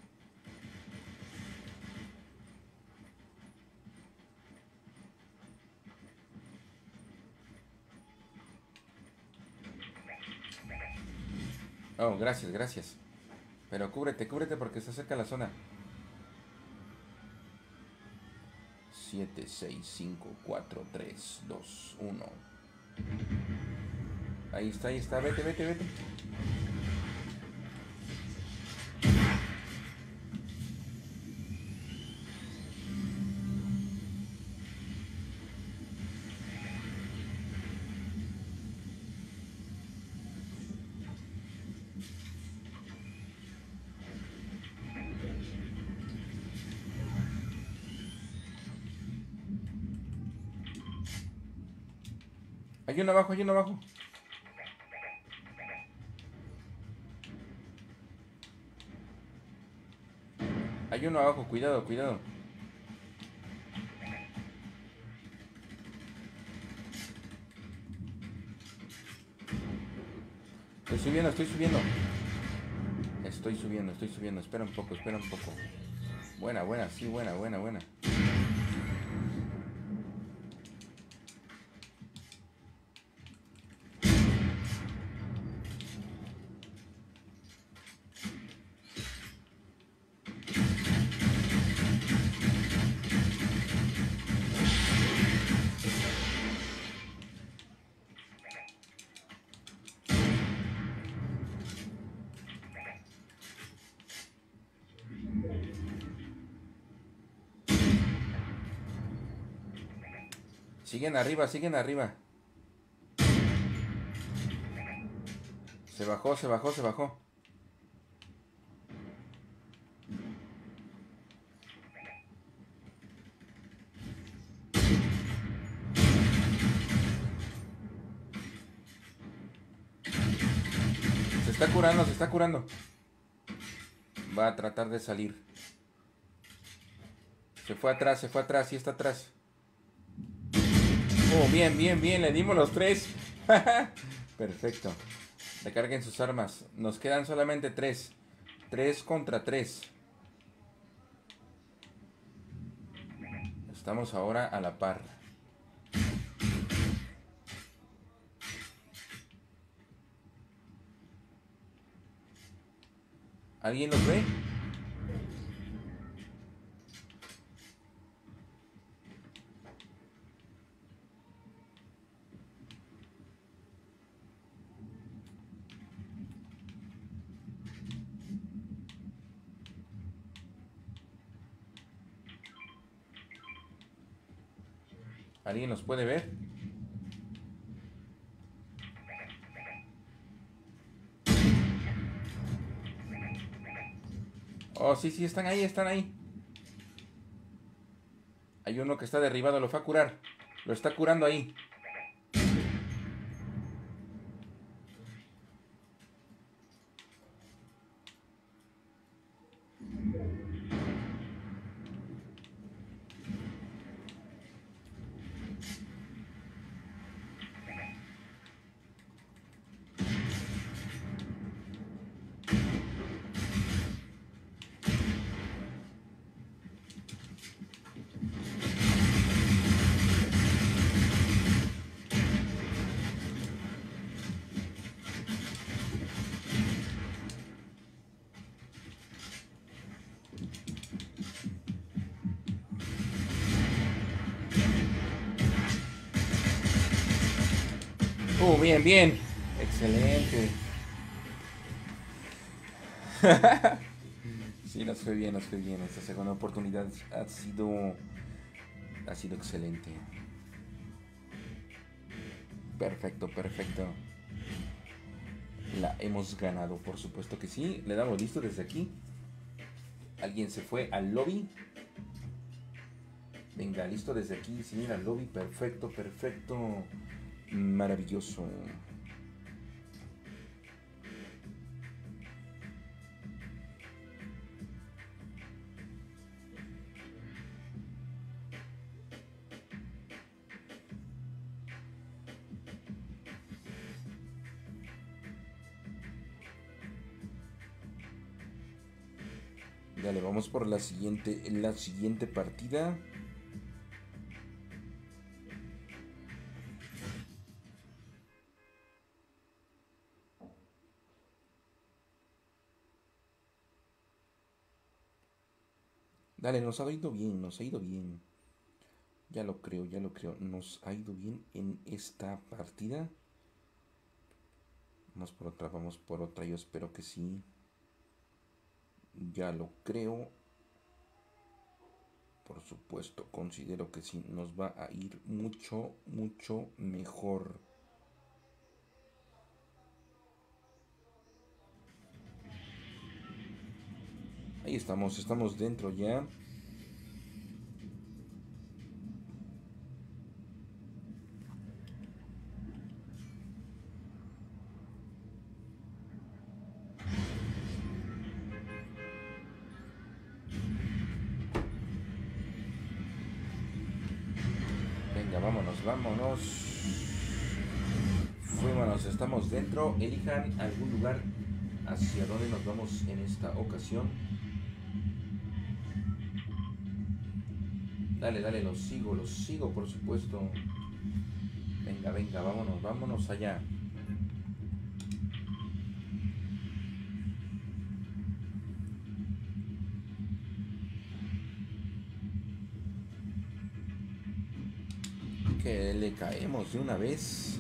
Oh, gracias. Pero cúbrete porque se acerca la zona. 7, 6, 5, 4, 3, 2, 1. Ahí está. Vete. Hay uno abajo. Hay uno abajo, cuidado. Estoy subiendo. Espera un poco. Buena. Siguen arriba, siguen arriba. Se bajó, se bajó, se bajó. Se está curando, se está curando. Va a tratar de salir. Se fue atrás, sí está atrás. Oh, bien, bien, bien, le dimos los 3. Perfecto. Recarguen sus armas. Nos quedan solamente 3. 3 contra 3. Estamos ahora a la par. ¿Alguien los ve? ¿Alguien los puede ver? Oh, sí, sí, están ahí, están ahí. Hay uno que está derribado, lo fue a curar. Lo está curando ahí. Bien, bien. Excelente. Sí, nos fue bien, nos fue bien. Esta segunda oportunidad ha sido excelente. Perfecto, perfecto. La hemos ganado, por supuesto que sí. Le damos listo desde aquí. ¿Alguien se fue al lobby? Venga, listo desde aquí, sin ir al lobby. Perfecto, perfecto. Maravilloso. Dale, vamos por la siguiente partida. Dale, nos ha ido bien, nos ha ido bien. Ya lo creo, ya lo creo. Nos ha ido bien en esta partida. Vamos por otra, vamos por otra. Yo espero que sí. Ya lo creo. Por supuesto, considero que sí. Nos va a ir mucho, mucho mejor. Ahí estamos dentro ya. Venga, vámonos, vámonos. Fuímonos, estamos dentro. Elijan algún lugar hacia donde nos vamos en esta ocasión. Dale, dale, los sigo, por supuesto. Venga, venga, vámonos, vámonos allá. Que le caemos de una vez.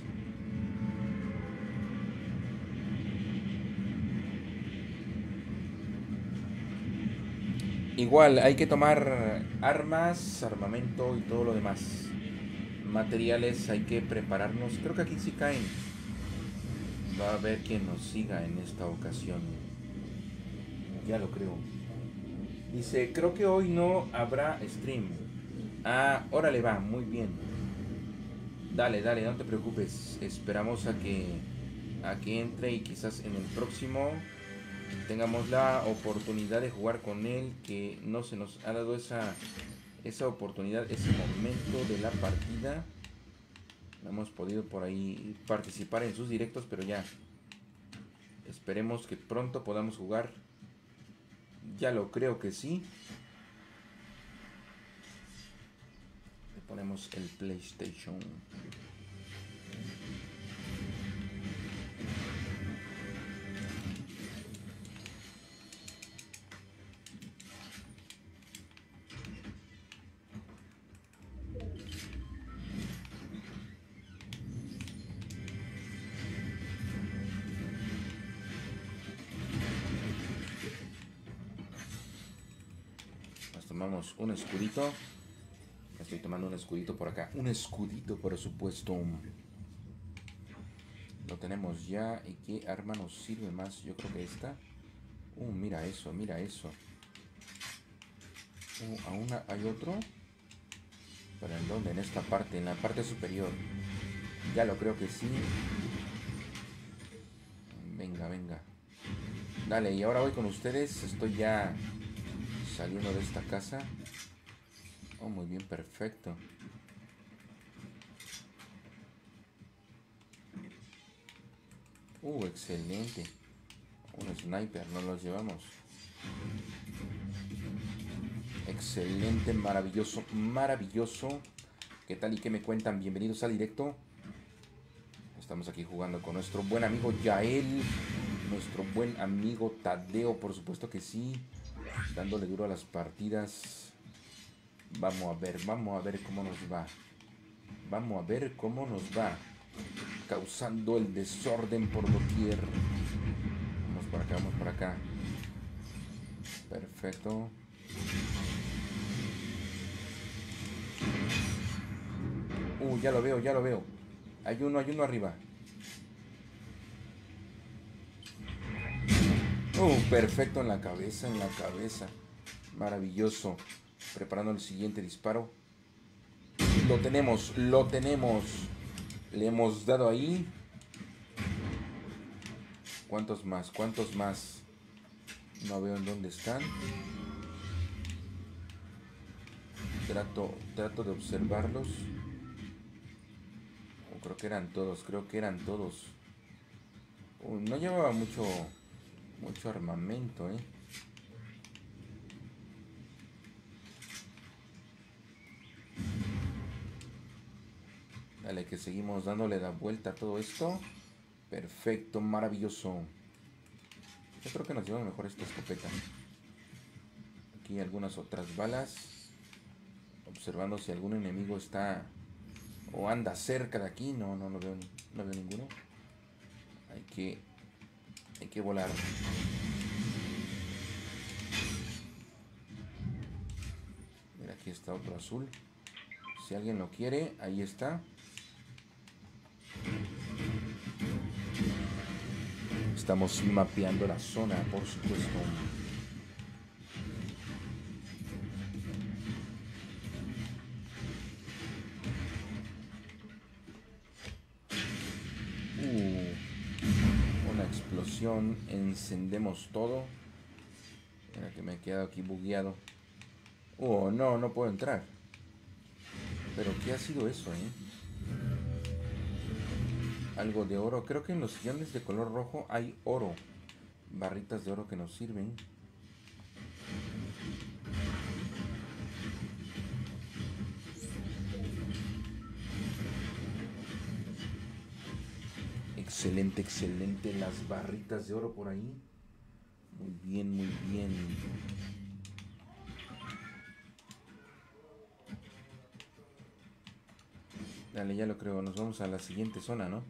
Igual, hay que tomar armas, armamento y todo lo demás. materiales hay que prepararnos. Creo que aquí sí caen. Va a haber quien nos siga en esta ocasión. Ya lo creo. Dice, creo que hoy no habrá stream. Ah, órale, va, muy bien. Dale, dale, no te preocupes. Esperamos a que entre y quizás en el próximo tengamos la oportunidad de jugar con él, que no se nos ha dado esa oportunidad, ese momento de la partida. No hemos podido por ahí participar en sus directos, pero ya esperemos que pronto podamos jugar. Ya lo creo que sí. Le ponemos el PlayStation. Nos tomamos un escudito. Estoy tomando un escudito por acá. Un escudito, por supuesto. Lo tenemos ya. ¿Y qué arma nos sirve más? Yo creo que esta. Mira eso, mira eso. Aún hay otro. ¿Pero en dónde? En esta parte, en la parte superior. Ya lo creo que sí. Venga, venga. Dale, y ahora voy con ustedes. Estoy ya saliendo de esta casa. Oh, muy bien, perfecto. Excelente. Un sniper, nos los llevamos. Excelente, maravilloso, maravilloso. ¿Qué tal y qué me cuentan? Bienvenidos al directo. Estamos aquí jugando con nuestro buen amigo Yael. Nuestro buen amigo Tadeo, por supuesto que sí. Dándole duro a las partidas. Vamos a ver cómo nos va. Vamos a ver cómo nos va. Causando el desorden por doquier. Vamos por acá, vamos por acá. Perfecto. Ya lo veo, ya lo veo. Hay uno arriba. Perfecto, en la cabeza, en la cabeza. Maravilloso. Preparando el siguiente disparo. Lo tenemos, lo tenemos. Le hemos dado ahí. ¿Cuántos más? ¿Cuántos más? No veo en dónde están. Trato de observarlos. Creo que eran todos. No llevaba mucho armamento, Dale, que seguimos dándole la vuelta a todo esto. Perfecto, maravilloso. Yo creo que nos lleva mejor esta escopeta. Aquí algunas otras balas. Observando si algún enemigo está o anda cerca de aquí. No veo ninguno. Hay que volar. Mira, aquí está otro azul. Si alguien lo quiere, ahí está. Estamos mapeando la zona, por supuesto. Una explosión. Encendemos todo. Mira que me he quedado aquí bugueado. No puedo entrar. Pero ¿qué ha sido eso, Algo de oro. Creo que en los sillones de color rojo hay oro. Barritas de oro que nos sirven. Excelente, excelente. Las barritas de oro por ahí. Muy bien, muy bien. Dale, ya lo creo. Nos vamos a la siguiente zona, ¿no?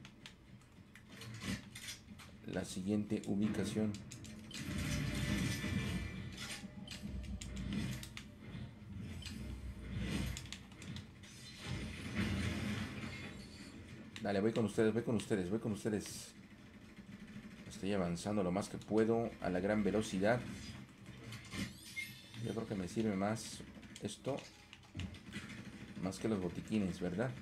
La siguiente ubicación. Dale, voy con ustedes, voy con ustedes, voy con ustedes. Estoy avanzando lo más que puedo a la gran velocidad. Yo creo que me sirve más esto, más que los botiquines, ¿verdad?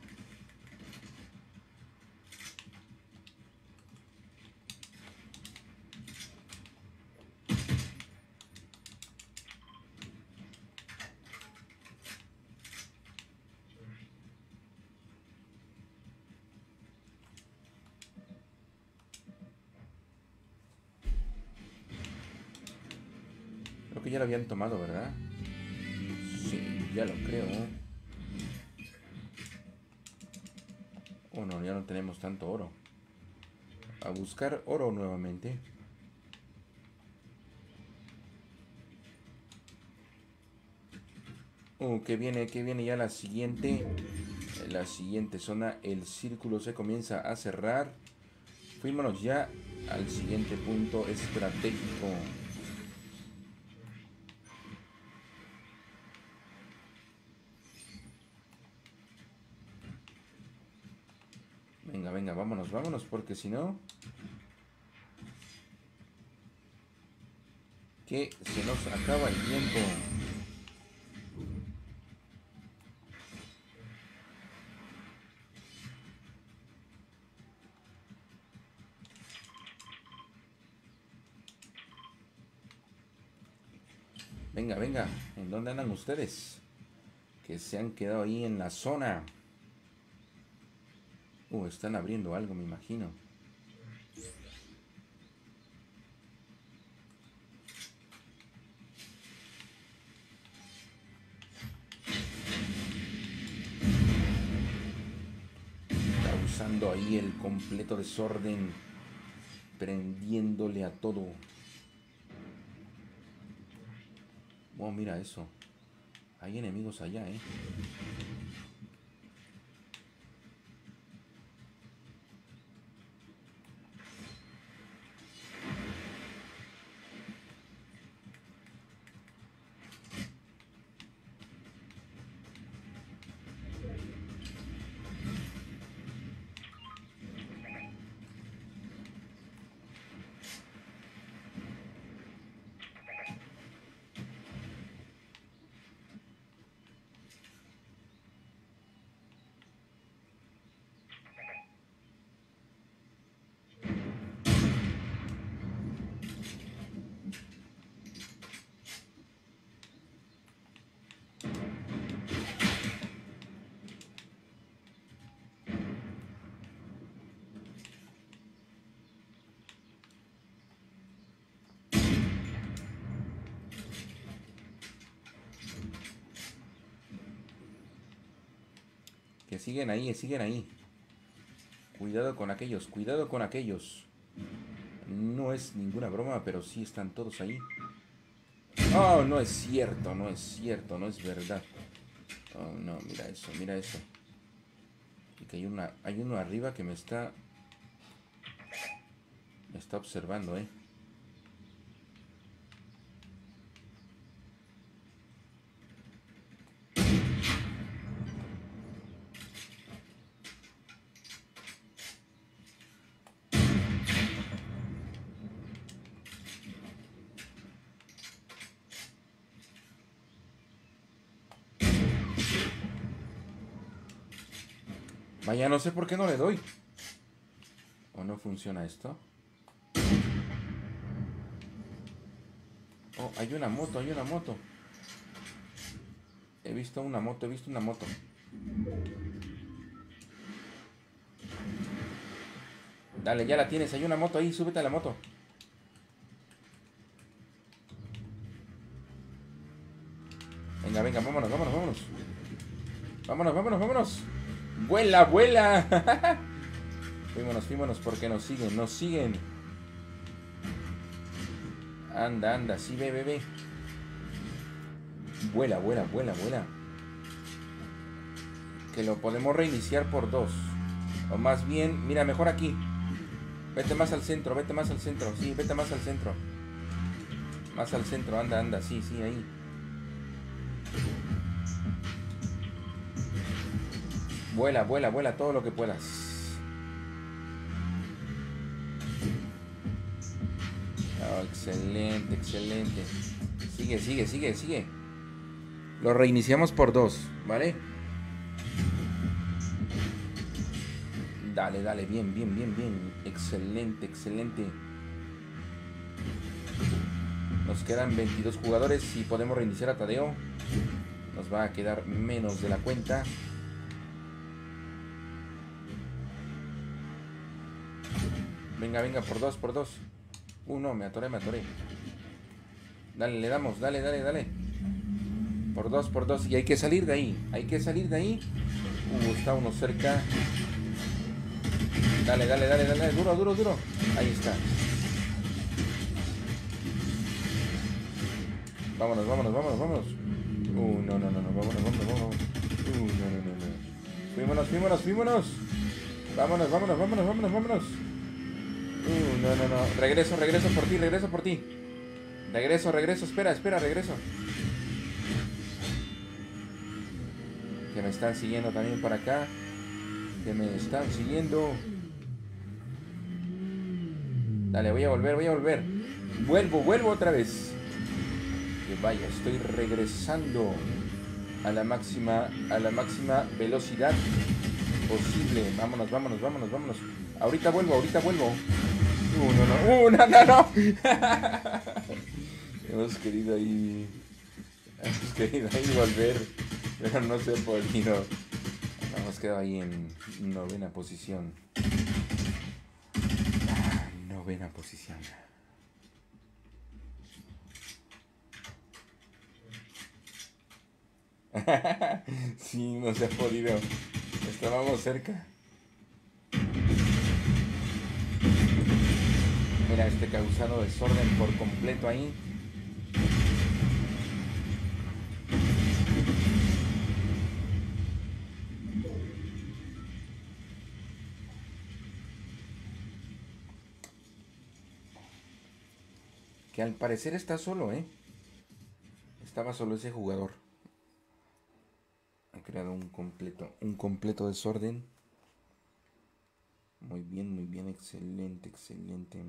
Creo que ya lo habían tomado, ¿verdad? Sí, ya lo creo. Oh, no, ya no tenemos tanto oro. A buscar oro nuevamente. Que viene ya la siguiente. La siguiente zona. El círculo se comienza a cerrar. Fuímonos ya al siguiente punto estratégico. Venga, venga, vámonos, vámonos, porque si no... que se nos acaba el tiempo. Venga, venga, ¿en dónde andan ustedes? Que se han quedado ahí en la zona. Están abriendo algo, me imagino. Causando ahí el completo desorden. Prendiéndole a todo. Oh, mira eso. Hay enemigos allá, ¿eh? Que siguen ahí, siguen ahí. Cuidado con aquellos, cuidado con aquellos. No es ninguna broma, pero sí están todos ahí. Oh, no es cierto, no es cierto, no es verdad. Oh, no, mira eso, mira eso. Y que hay uno arriba que me está observando, ¿eh? Vaya, no sé por qué no le doy. ¿O no funciona esto? Oh, hay una moto, hay una moto. He visto una moto, he visto una moto. Dale, ya la tienes, hay una moto ahí, súbete a la moto. Venga, venga, vámonos, vámonos, vámonos. Vámonos, vámonos, vámonos. ¡Vuela, vuela! Fuímonos, fuímonos porque nos siguen, nos siguen. Anda, anda, sí, ve, ve, ve. Vuela, vuela, vuela, vuela. Que lo podemos reiniciar por 2. O más bien, mira, mejor aquí. Vete más al centro, vete más al centro. Sí, vete más al centro. Más al centro, anda, anda, sí, sí, ahí. Vuela, vuela, vuela todo lo que puedas. excelente, excelente. Sigue, sigue, sigue, sigue. Lo reiniciamos por 2, ¿vale? Dale, dale, bien, bien, bien, bien. Excelente, excelente. Nos quedan 22 jugadores. Si podemos reiniciar a Tadeo, nos va a quedar menos de la cuenta. Venga, venga, por 2, por 2. No, me atoré, me atoré. Dale, le damos, dale, dale, dale. Por 2, por 2. Y hay que salir de ahí. Hay que salir de ahí. Está uno cerca. Dale, dale, dale, dale. Duro, duro, duro. Ahí está. Vámonos, vámonos, vámonos, vámonos. No, no, no, no. Vámonos, vámonos, vámonos. No, no, no, no. Fuímonos, fuímonos, fuímonos. Vámonos, vámonos, vámonos, vámonos, vámonos. No, no, no. Regreso, regreso por ti, regreso por ti. Regreso, regreso. Espera, espera, regreso. Que me están siguiendo también para acá. Que me están siguiendo. Dale, voy a volver, voy a volver. Vuelvo, vuelvo otra vez. Que vaya, estoy regresando a la máxima velocidad posible. Vámonos, vámonos, vámonos, vámonos. Ahorita vuelvo, ahorita vuelvo. No, no, no, no, no. Hemos querido ahí volver, pero no se ha podido. Hemos quedado ahí en novena posición. Novena posición. Sí, no se ha podido. Estábamos cerca. Mira, causando desorden por completo ahí. Que al parecer está solo, ¿eh? Estaba solo ese jugador. Ha creado un completo desorden. Muy bien, excelente, excelente.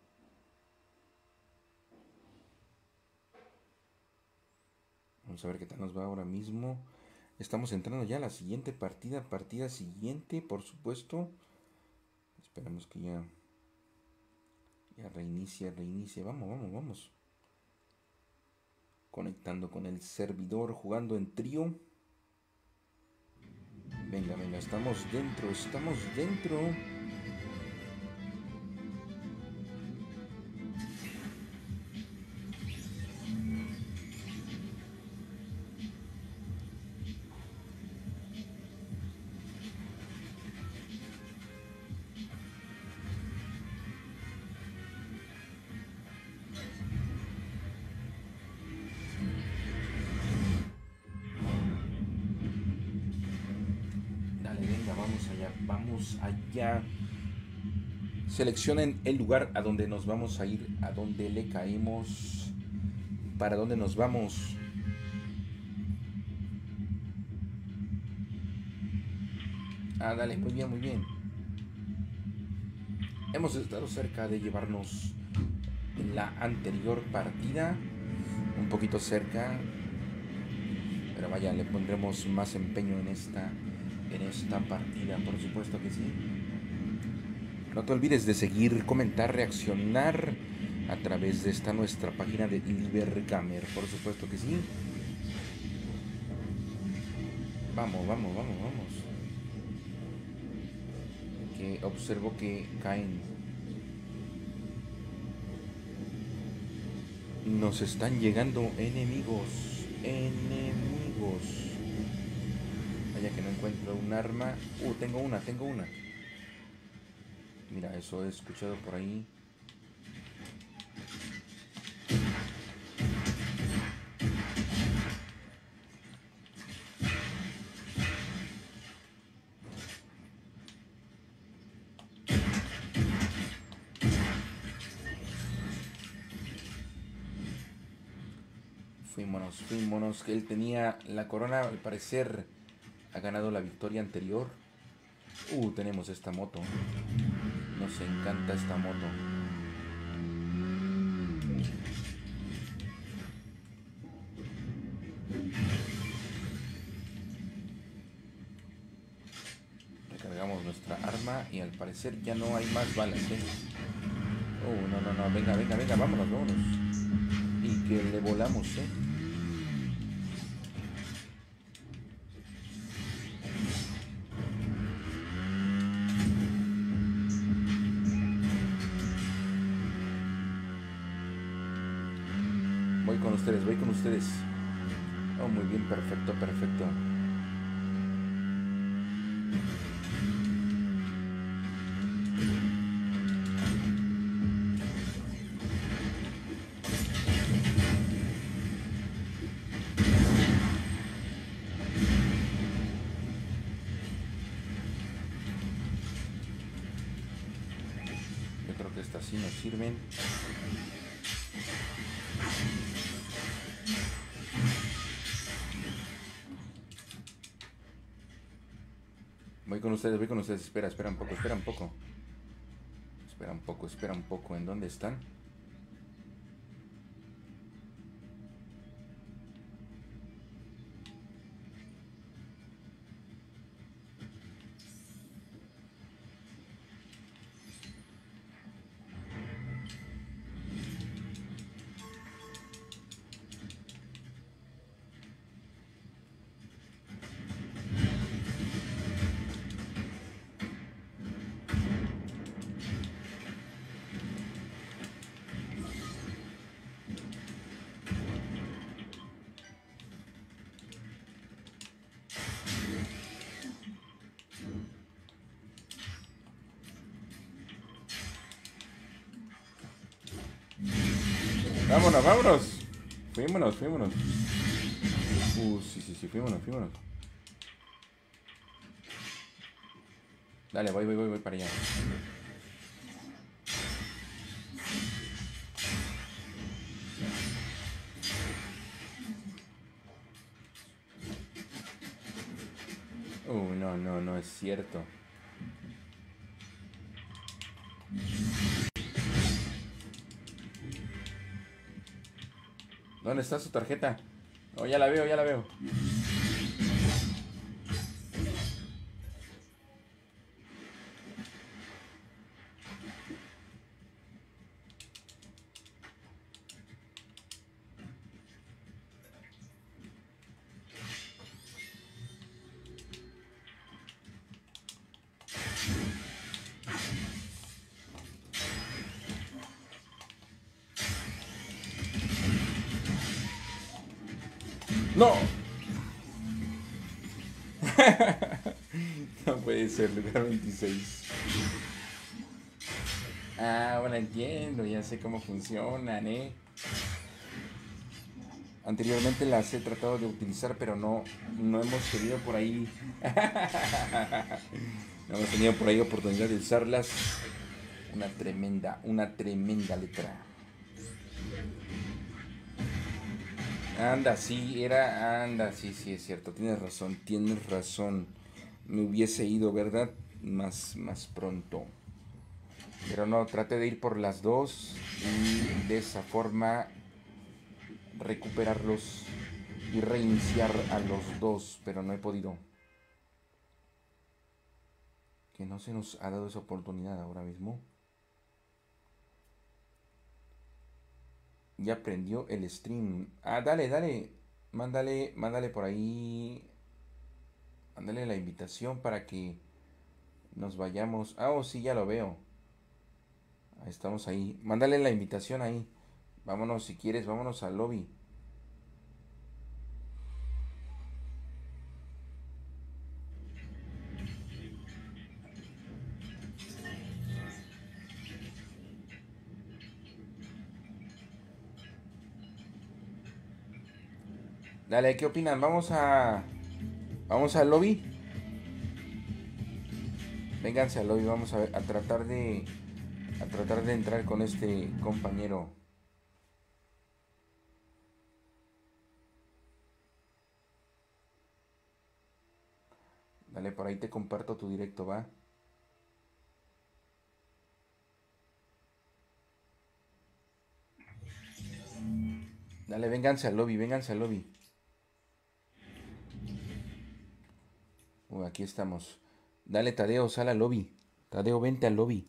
Vamos a ver qué tal nos va ahora mismo. Estamos entrando ya a la siguiente partida siguiente, por supuesto. Esperamos que ya reinicie. Vamos. Conectando con el servidor, jugando en trío. Venga, estamos dentro. Vamos allá. Seleccionen el lugar a donde nos vamos a ir, a donde le caemos, para dónde nos vamos. Dale, muy bien. Hemos estado cerca de llevarnos en la anterior partida, un poquito cerca, pero vaya, le pondremos más empeño en esta partida, por supuesto que sí. No te olvides de seguir, comentar, reaccionar a través de esta nuestra página de Libergamer, por supuesto que sí. Vamos. Que observo que caen. Nos están llegando enemigos. Vaya que no encuentro un arma. Tengo una. Mira, eso he escuchado por ahí. Fuímonos, que él tenía la corona, al parecer ha ganado la victoria anterior. Tenemos esta moto. Nos encanta esta moto. y al parecer ya no hay más balas, ¿eh? Oh, no, no, no, venga, venga, venga, vámonos, vámonos. Y que le volamos, ¿eh? Voy con ustedes, voy con ustedes. Oh, muy bien, perfecto, perfecto. Yo creo que estas sí nos sirven. Voy con ustedes, voy con ustedes. Espera, espera un poco, espera un poco. Espera un poco, espera un poco. ¿En dónde están? Vámonos, vámonos. Fuímonos, fuímonos. Sí, sí, sí, fuímonos, fuímonos. Dale, voy para allá. No, no, no es cierto. ¿Dónde está su tarjeta? Oh, ya la veo, ya la veo. ¡No! No puede ser, lugar 26. Ah, ahora entiendo, ya sé cómo funcionan, ¿eh? Anteriormente las he tratado de utilizar, pero no hemos tenido por ahí. No hemos tenido por ahí oportunidad de usarlas. Una tremenda letra. Anda, sí, anda, sí, sí, es cierto, tienes razón, tienes razón. Me hubiese ido, ¿verdad? Más pronto. Pero no, traté de ir por las dos y de esa forma recuperarlos y reiniciar a los dos, pero no he podido. Que no se nos ha dado esa oportunidad ahora mismo. Ya prendió el stream. Ah, dale, dale. Mándale por ahí. Mándale la invitación para que nos vayamos. Ah, oh, sí, ya lo veo. Estamos ahí. Mándale la invitación ahí. Vámonos, si quieres, vámonos al lobby. Dale, ¿qué opinan? Vamos al lobby. Vénganse al lobby, vamos a tratar de entrar con este compañero. Dale, por ahí te comparto tu directo, va. Dale, vénganse al lobby, vénganse al lobby. Aquí estamos. Dale, Tadeo, sal al lobby. Tadeo, vente al lobby.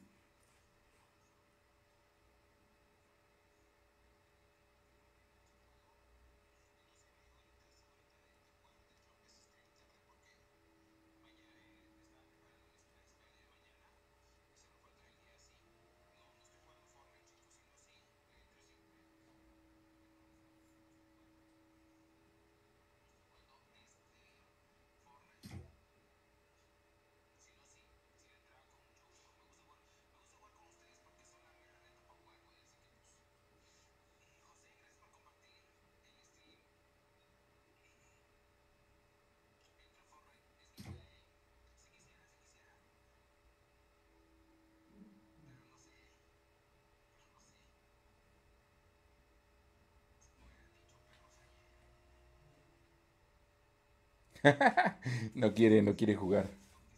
No quiere jugar.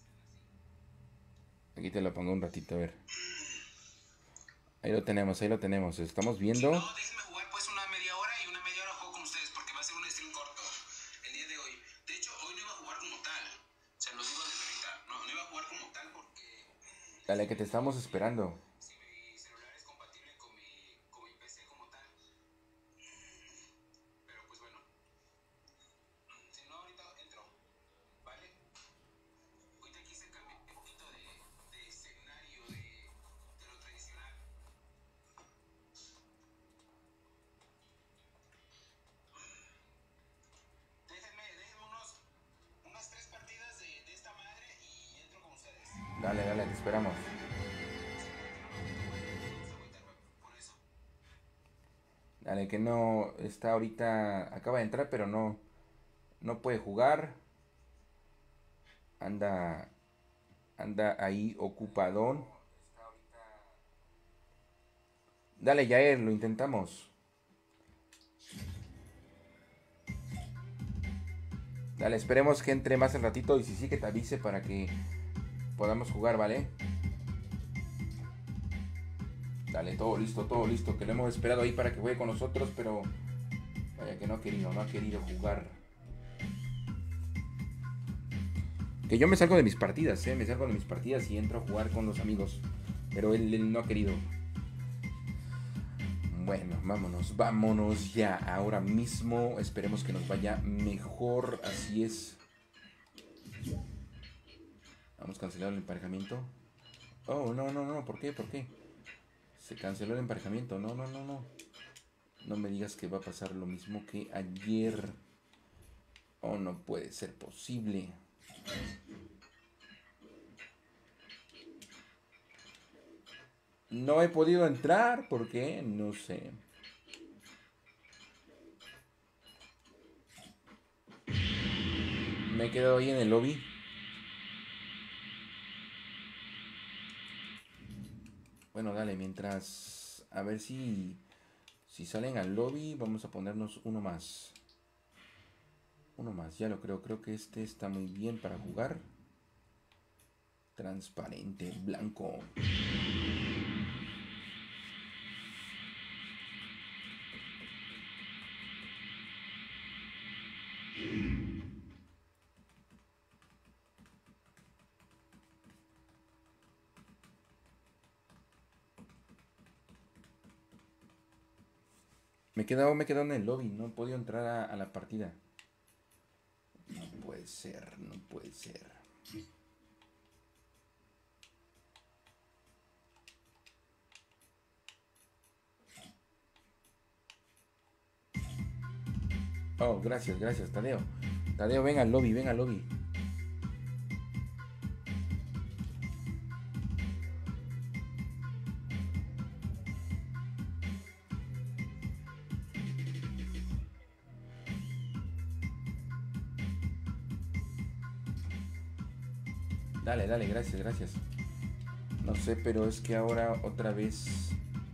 Aquí te lo pongo un ratito, a ver. Ahí lo tenemos, ahí lo tenemos. Estamos viendo. Si no, déjenme jugar pues una media hora y una media hora juego con ustedes porque va a ser un stream corto el día de hoy. De hecho, hoy no iba a jugar como tal. Se los digo desde ahorita. No iba a jugar como tal porque Dale, que te estamos esperando. si mi celular es compatible con mi PC como tal. Pero pues bueno. Si no, ahorita entro. ¿Vale? Ahorita quise cambiar un poquito de escenario de lo tradicional. Déjenme unas 3 partidas de esta madre y entro con ustedes. Dale, te esperamos. Dale, que no está ahorita. Acaba de entrar, pero no puede jugar. Anda ahí ocupadón. Dale, Yael, lo intentamos. Dale, esperemos que entre más el ratito y si sí que te avise para que podamos jugar, ¿vale? Dale, todo listo, que lo hemos esperado ahí para que juegue con nosotros, pero vaya que no ha querido jugar. Que yo me salgo de mis partidas, me salgo de mis partidas y entro a jugar con los amigos, pero él no ha querido. Bueno, vámonos ya ahora mismo. Esperemos que nos vaya mejor, así es. Vamos a cancelar el emparejamiento. Oh, no, ¿por qué? Se canceló el emparejamiento, no. No me digas que va a pasar lo mismo que ayer. Oh, no puede ser posible. No he podido entrar, ¿por qué? No sé. Me he quedado ahí en el lobby. Bueno, dale, mientras... A ver si salen al lobby, vamos a ponernos uno más. Ya lo creo. Creo que este está muy bien para jugar. Transparente, blanco. Me he quedado en el lobby, no he podido entrar a la partida. No puede ser. Oh, gracias, Tadeo. Tadeo, ven al lobby. Dale, gracias. No sé, pero es que ahora otra vez...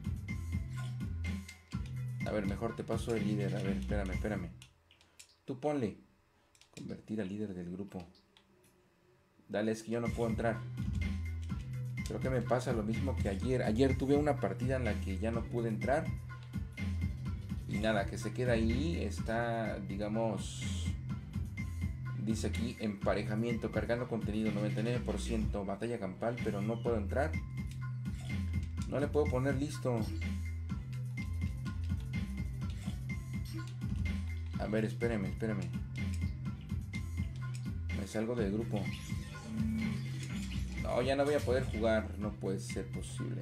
A ver, mejor te paso el líder. A ver, espérame. Tú ponle. Convertir al líder del grupo. Dale, es que yo no puedo entrar. Creo que me pasa lo mismo que ayer. Ayer tuve una partida en la que ya no pude entrar. Y nada, que se queda ahí. Está, digamos... Dice aquí emparejamiento, cargando contenido 99%, batalla campal, pero no puedo entrar. No le puedo poner listo. A ver, espéreme. Me salgo del grupo. No, ya no voy a poder jugar. No puede ser posible.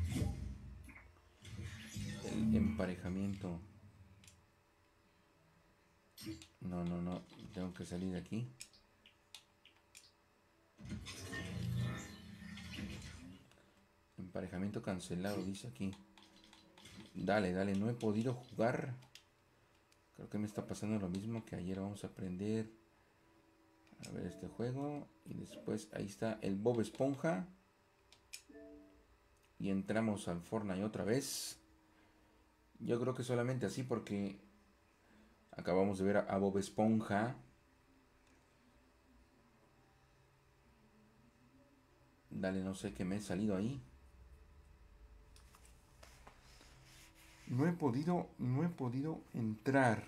El emparejamiento. No. Tengo que salir de aquí. Emparejamiento cancelado, dice aquí. Dale, no he podido jugar. Creo que me está pasando lo mismo que ayer. Vamos a aprender a ver este juego. Y después ahí está el Bob Esponja. Y entramos al Fortnite otra vez. Yo creo que solamente así porque acabamos de ver a Bob Esponja. Dale, no sé qué me he salido ahí. No he podido entrar.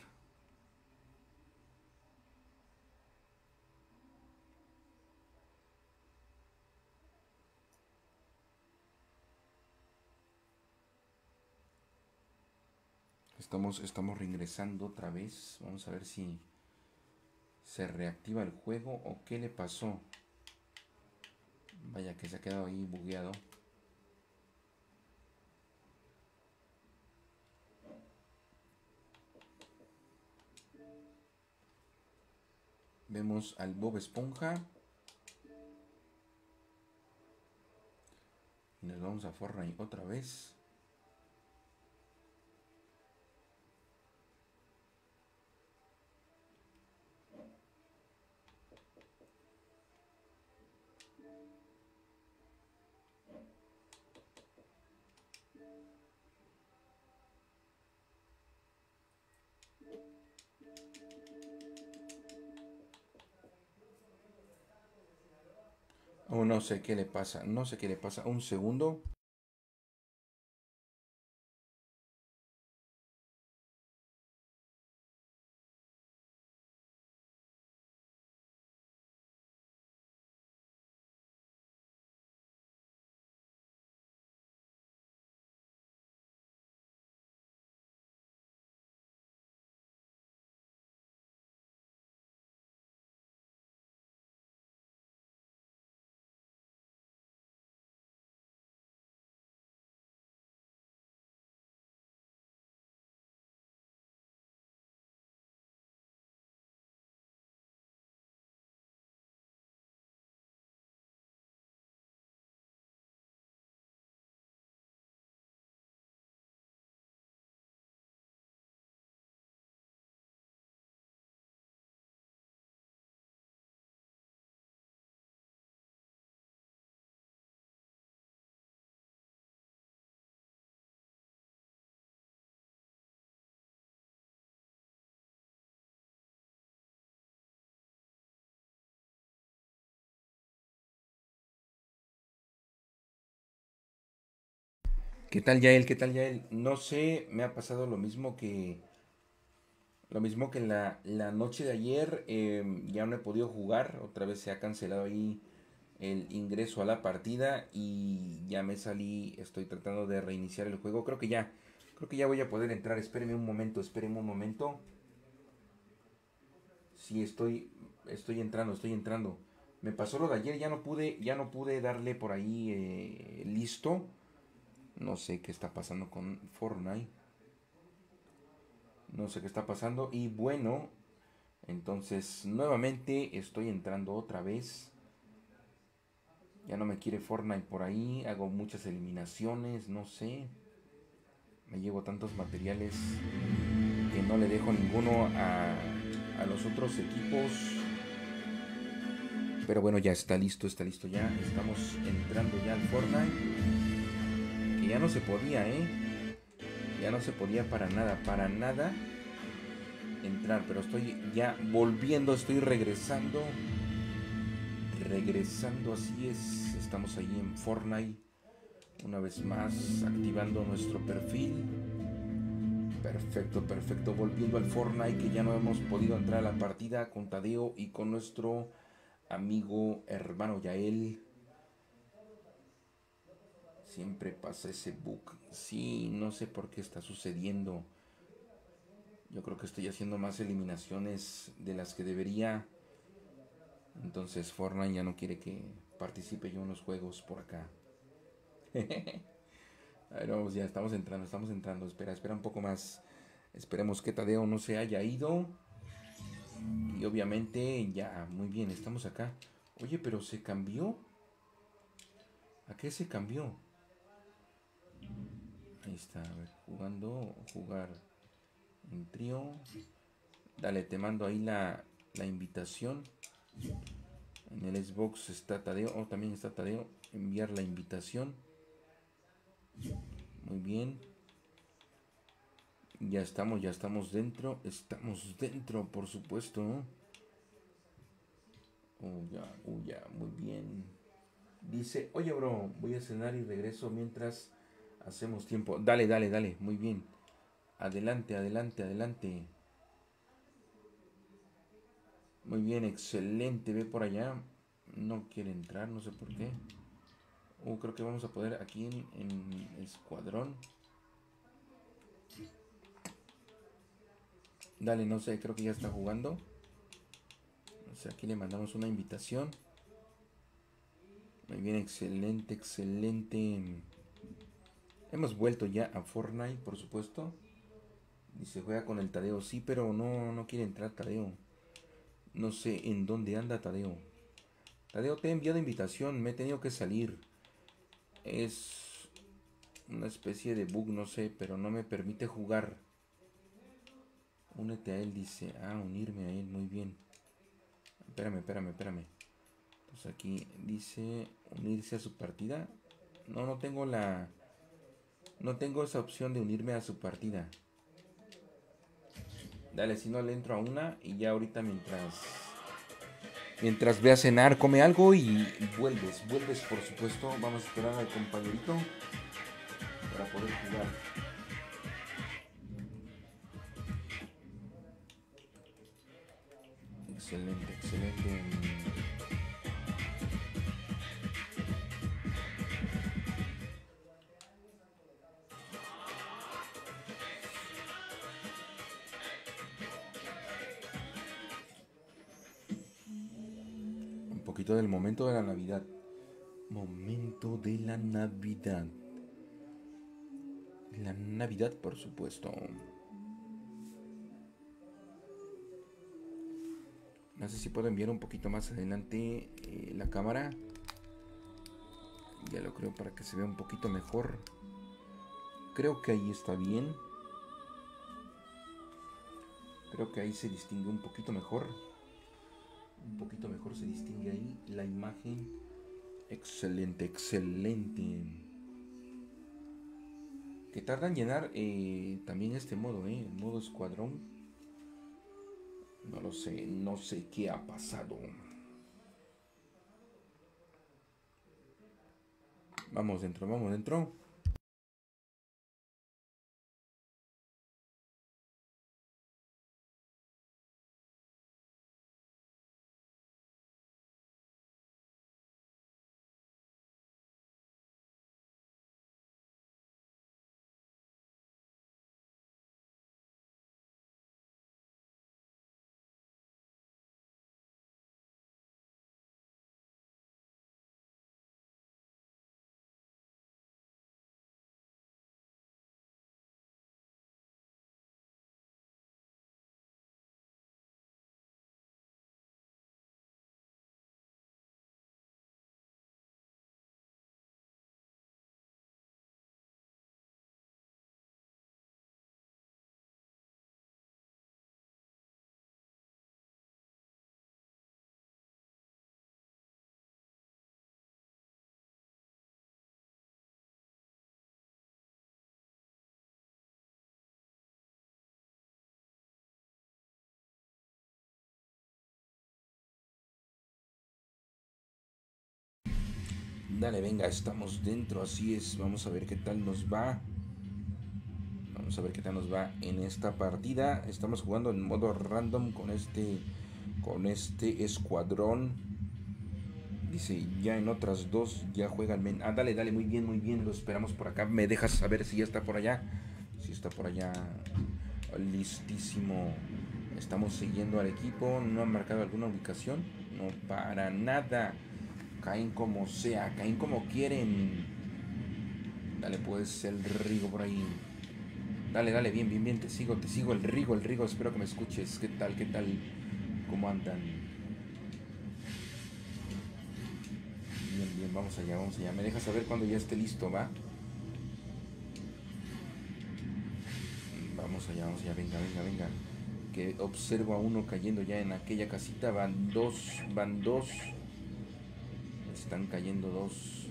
Estamos reingresando otra vez. Vamos a ver si se reactiva el juego o qué le pasó. Vaya que se ha quedado ahí bugueado. Vemos al Bob Esponja. Y nos vamos a Fortnite otra vez. Oh, no sé qué le pasa. Un segundo. ¿Qué tal, Yael? No sé, me ha pasado lo mismo que la noche de ayer. Ya no he podido jugar. Otra vez se ha cancelado ahí el ingreso a la partida y ya me salí. Estoy tratando de reiniciar el juego. Creo que ya voy a poder entrar. Espérenme un momento. Sí, estoy entrando. Me pasó lo de ayer, ya no pude darle por ahí listo. No sé qué está pasando con Fortnite. No sé qué está pasando. Y bueno, entonces nuevamente estoy entrando otra vez. Ya no me quiere Fortnite por ahí. Hago muchas eliminaciones, no sé. Me llevo tantos materiales que no le dejo ninguno a los otros equipos. Pero bueno, ya está listo ya. Estamos entrando ya al Fortnite. Que ya no se podía, Ya no se podía para nada entrar. Pero estoy ya volviendo, estoy regresando. Así es. Estamos ahí en Fortnite. Una vez más, activando nuestro perfil. Perfecto, perfecto. Volviendo al Fortnite, que ya no hemos podido entrar a la partida con Tadeo y con nuestro amigo hermano Yael. Siempre pasa ese bug. Sí, no sé por qué está sucediendo. Yo creo que estoy haciendo más eliminaciones de las que debería. Entonces Fortnite ya no quiere que participe yo en los juegos por acá. A ver, vamos, ya estamos entrando, estamos entrando. Espera, espera un poco más. Esperemos que Tadeo no se haya ido. Y obviamente ya, muy bien, estamos acá. Oye, pero se cambió. ¿A qué se cambió? Ahí está, a ver, jugando, jugar en trío. Dale, te mando ahí la invitación. En el Xbox está Tadeo, también está Tadeo. Enviar la invitación. Muy bien. Ya estamos dentro. Estamos dentro, por supuesto. Ya, muy bien. Dice, oye bro, voy a cenar y regreso mientras hacemos tiempo. Dale, dale, dale, muy bien. Adelante, adelante, adelante. Muy bien, excelente, ve por allá. No quiere entrar, no sé por qué. Creo que vamos a poder aquí en escuadrón. Dale, no sé, creo que ya está jugando. O sea, aquí le mandamos una invitación. Muy bien, excelente, excelente. Hemos vuelto ya a Fortnite, por supuesto. Dice, juega con el Tadeo. Sí, pero no quiere entrar Tadeo. No sé en dónde anda Tadeo. Tadeo, te he enviado invitación. Me he tenido que salir. Es una especie de bug, no sé, pero no me permite jugar. Únete a él, dice. Unirme a él, muy bien. Espérame. Pues aquí dice unirse a su partida. No tengo la... No tengo esa opción de unirme a su partida. Dale, si no le entro a una y ya ahorita mientras ve a cenar, come algo y vuelves por supuesto. Vamos a esperar al compañerito para poder jugar. Excelente, excelente. Un poquito del momento de la Navidad. Momento de la Navidad. La Navidad, por supuesto. No sé si puedo enviar un poquito más adelante la cámara. Ya lo creo para que se vea un poquito mejor. Creo que ahí está bien. Creo que ahí se distingue un poquito mejor. Un poquito mejor se distingue ahí la imagen. Excelente, excelente. Que tarda en llenar también este modo, el modo escuadrón. No lo sé, no sé qué ha pasado. Vamos dentro, vamos dentro. Dale, venga, estamos dentro, así es. Vamos a ver qué tal nos va. Vamos a ver qué tal nos va en esta partida. Estamos jugando en modo random con este escuadrón. Dice, ya en otras dos ya juegan. Dale, dale, muy bien. Lo esperamos por acá. Me dejas saber si ya está por allá. Si está por allá. Listísimo. Estamos siguiendo al equipo. No han marcado alguna ubicación. No, para nada. Caen como sea. Caen como quieren. Dale pues el Rigo por ahí. Dale, bien. Te sigo el Rigo. Espero que me escuches. ¿Qué tal? ¿Cómo andan? Bien, vamos allá. Me dejas saber cuando ya esté listo, ¿va? Vamos allá. Venga. Que observo a uno cayendo ya en aquella casita. Van dos. Están cayendo dos.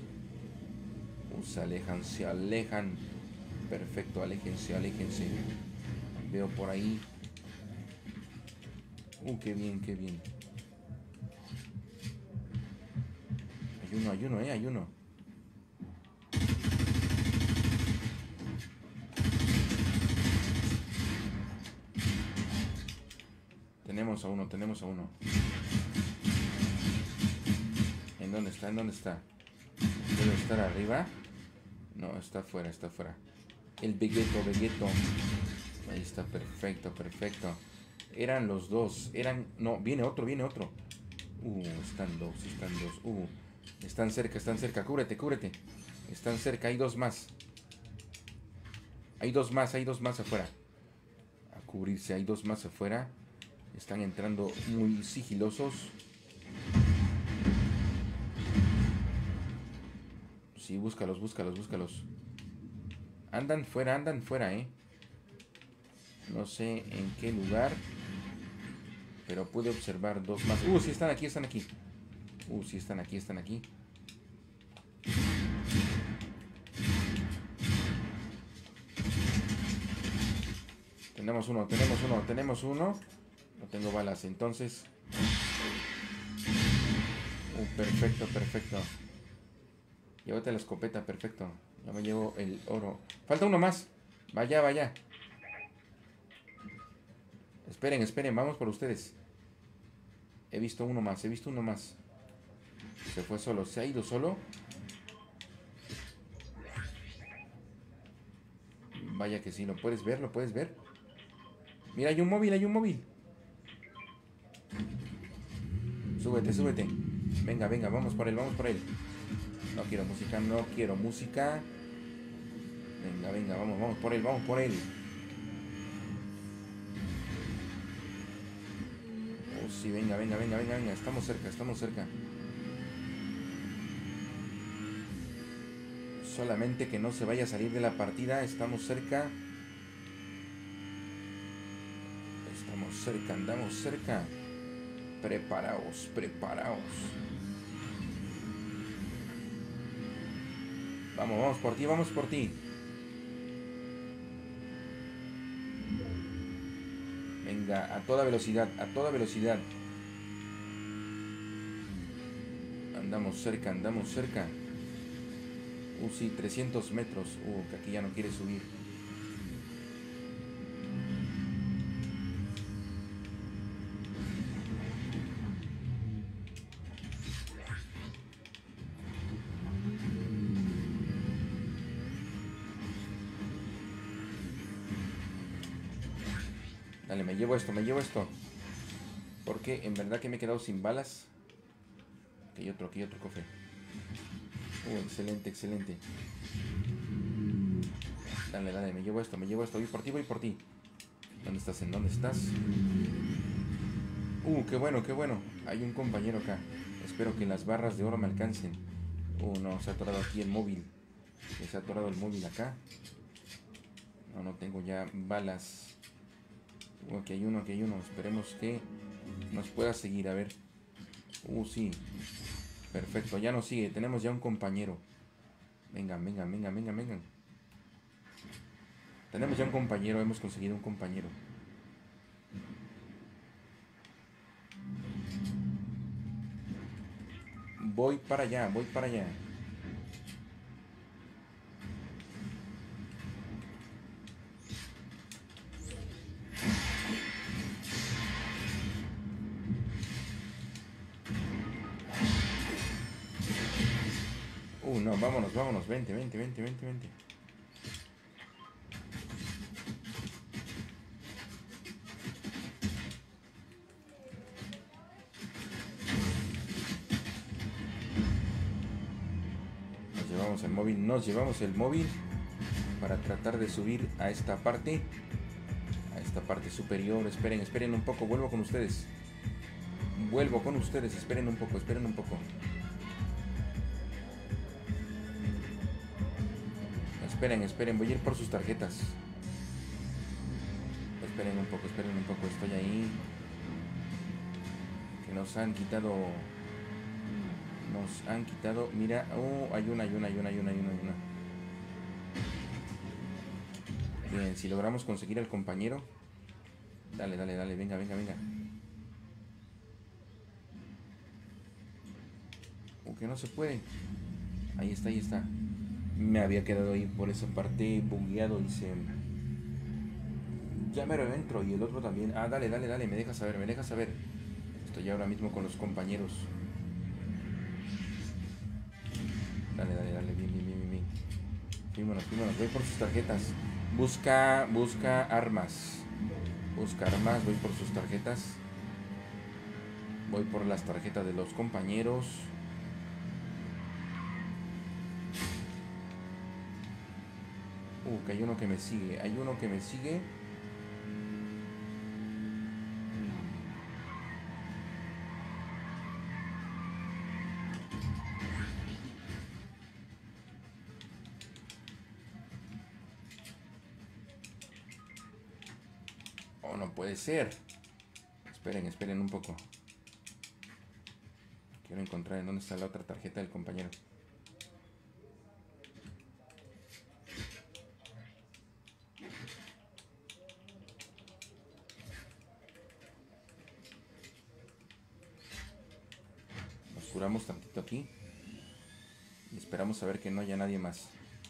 Se alejan. Perfecto, aléjense. Veo por ahí. Qué bien. Hay uno. Tenemos a uno. ¿En dónde está? ¿Debe estar arriba? No, está afuera. El Vegeto. Ahí está, perfecto. Eran los dos. No, viene otro. Están dos. Están cerca. Cúbrete. Están cerca, hay dos más. Hay dos más afuera. A cubrirse, hay dos más afuera. Están entrando muy sigilosos. Sí, búscalos. Andan fuera, No sé en qué lugar, pero pude observar dos más. Sí, están aquí. Sí, están aquí. Tenemos uno. No tengo balas, entonces. Perfecto. Llévate la escopeta, perfecto. Ya me llevo el oro. Falta uno más. Vaya. Esperen, vamos por ustedes. He visto uno más. Se fue solo, se ha ido solo. Vaya que sí, ¿lo puedes ver? Mira, hay un móvil. Súbete. Venga, vamos por él. No quiero música. Venga, vamos por él. Sí, venga. Estamos cerca. Solamente que no se vaya a salir de la partida. Estamos cerca. Andamos cerca. Preparaos. Vamos por ti. Venga, a toda velocidad. Andamos cerca. Sí, 300 metros. Que aquí ya no quiere subir. Dale, me llevo esto. Porque en verdad que me he quedado sin balas. Aquí hay otro cofre. Excelente. Dale, me llevo esto. Voy por ti. ¿En dónde estás? Qué bueno. Hay un compañero acá. Espero que las barras de oro me alcancen. No, se ha atorado aquí el móvil. Se ha atorado el móvil acá. No tengo ya balas. Aquí hay uno. Esperemos que nos pueda seguir, a ver. Sí. Perfecto, ya nos sigue. Tenemos ya un compañero. Vengan. Tenemos ya un compañero, hemos conseguido un compañero. Voy para allá. No, vámonos, vámonos. Vente, vente, vente, vente, vente. Nos llevamos el móvil para tratar de subir a esta parte superior. Esperen un poco, vuelvo con ustedes, esperen un poco. Esperen, voy a ir por sus tarjetas. Esperen un poco, estoy ahí. Que nos han quitado, mira, hay una. Bien, si logramos conseguir al compañero. Dale, venga. Que no se puede. Ahí está. Me había quedado ahí por esa parte bugueado y ya me lo entro y el otro también. Dale, me dejas saber. Estoy ahora mismo con los compañeros. Dale, bien. Fímonos, voy por sus tarjetas. Busca armas. Voy por sus tarjetas. Voy por las tarjetas de los compañeros. Que hay uno que me sigue. No puede ser. Esperen un poco. Quiero encontrar en dónde está la otra tarjeta del compañero. Curamos tantito aquí y esperamos a ver que no haya nadie más.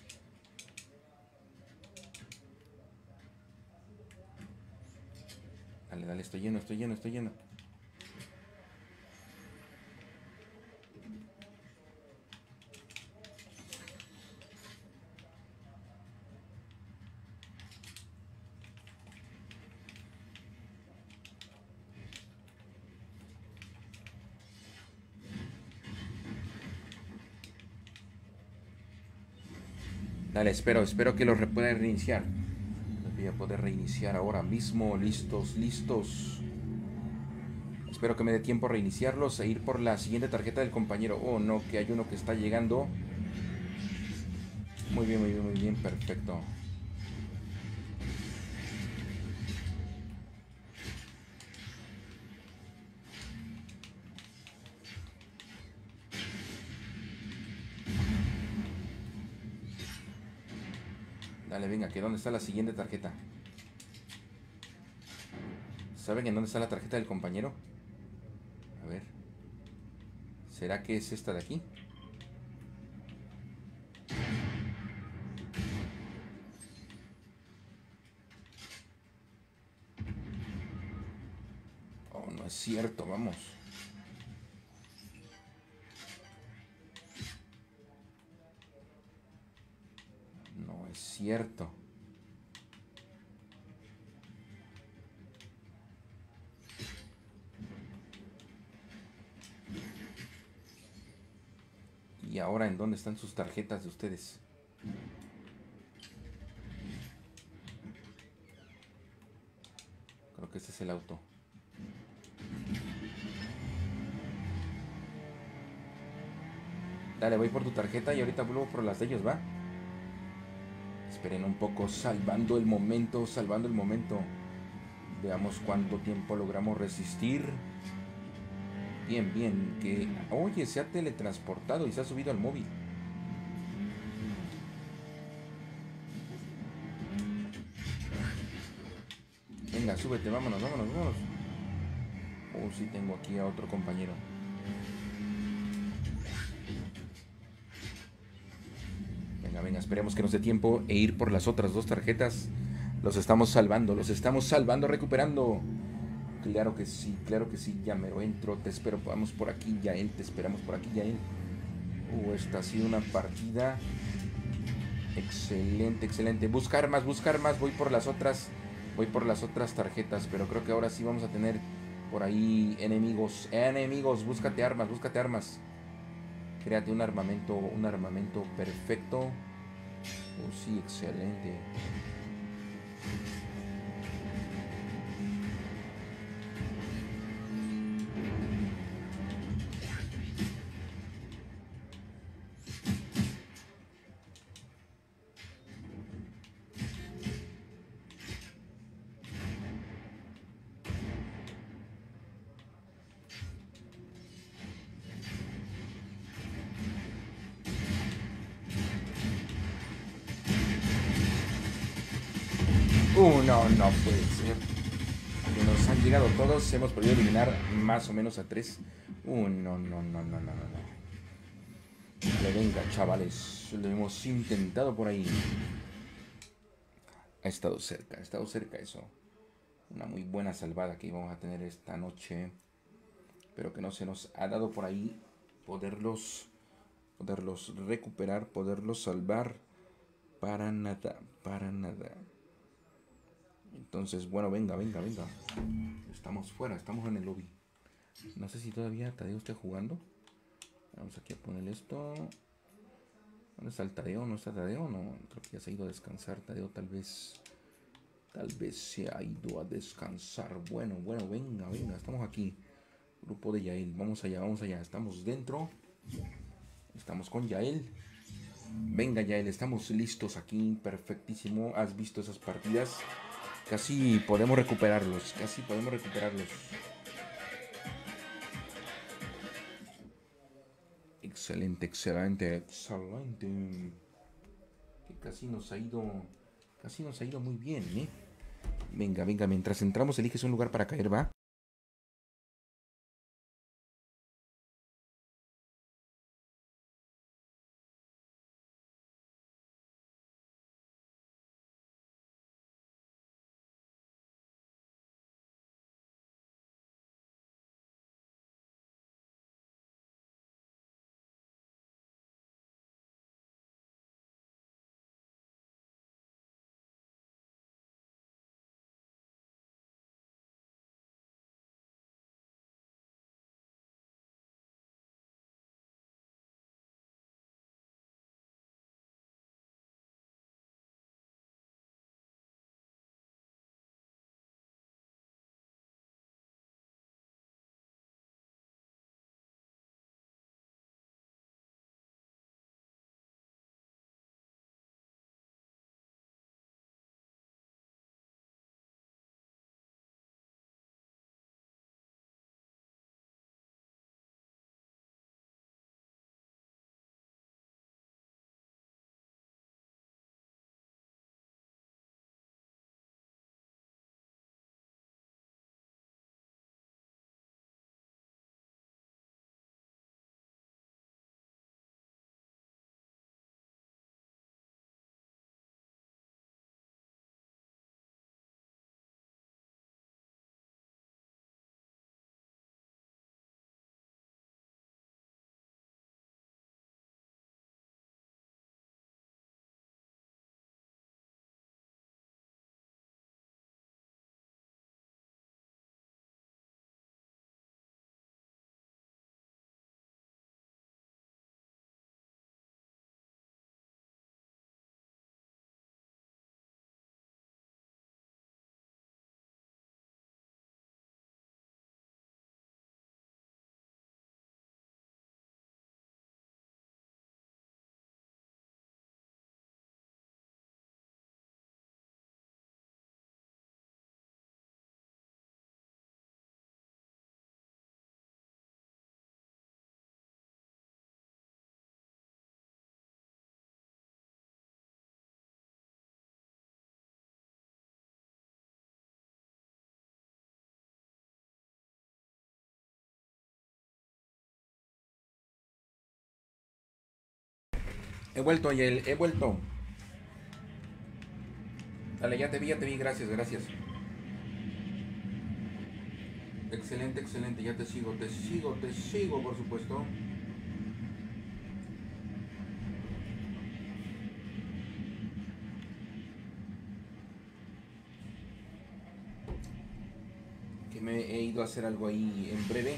Dale, estoy lleno. Dale, espero que lo pueda reiniciar. Voy a poder reiniciar ahora mismo. Listos. Espero que me dé tiempo a reiniciarlos e ir por la siguiente tarjeta del compañero. No, que hay uno que está llegando. Muy bien, perfecto. Dale, venga, que ¿dónde está la siguiente tarjeta? ¿Saben en dónde está la tarjeta del compañero? A ver. ¿Será que es esta de aquí? No es cierto, vamos. No es cierto. ¿Y ahora en dónde están sus tarjetas de ustedes? Creo que este es el auto. Dale, voy por tu tarjeta y ahorita vuelvo por las de ellos, ¿va? Esperen un poco, salvando el momento. Veamos cuánto tiempo logramos resistir. Bien, que... Oye, se ha teletransportado y se ha subido al móvil. Venga, súbete, vámonos. Sí, tengo aquí a otro compañero. Venga, esperemos que nos dé tiempo e ir por las otras dos tarjetas. Los estamos salvando, recuperando. Claro que sí, ya me lo entro. Te espero, vamos por aquí, Yael, te esperamos por aquí, Yael. Esta ha sido una partida excelente, excelente. Buscar más, voy por las otras tarjetas, pero creo que ahora sí vamos a tener por ahí enemigos. Enemigos, búscate armas, créate un armamento perfecto. Sí, excelente. No puede ser. Que nos han llegado todos. Hemos podido eliminar más o menos a 3. No. Vale, venga, chavales. Lo hemos intentado por ahí. Ha estado cerca eso. Una muy buena salvada que íbamos a tener esta noche. Pero que no se nos ha dado por ahí poderlos recuperar, poderlos salvar. Para nada. Entonces, bueno, venga. Estamos fuera, estamos en el lobby. No sé si todavía Tadeo está jugando. Vamos aquí a poner esto. ¿Dónde está el Tadeo? ¿No está Tadeo? No, creo que ya se ha ido a descansar. Tadeo tal vez se ha ido a descansar. Bueno, venga. Estamos aquí. Grupo de Yael. Vamos allá. Estamos dentro. Estamos con Yael. Venga, Yael, estamos listos aquí. Perfectísimo. ¿Has visto esas partidas? Casi podemos recuperarlos. Excelente. Que casi nos ha ido muy bien, ¿eh? Venga. Mientras entramos, eliges un lugar para caer, ¿va? He vuelto, Yael, he vuelto. Dale, ya te vi, gracias. Excelente, ya te sigo, por supuesto. que me he ido a hacer algo ahí en breve.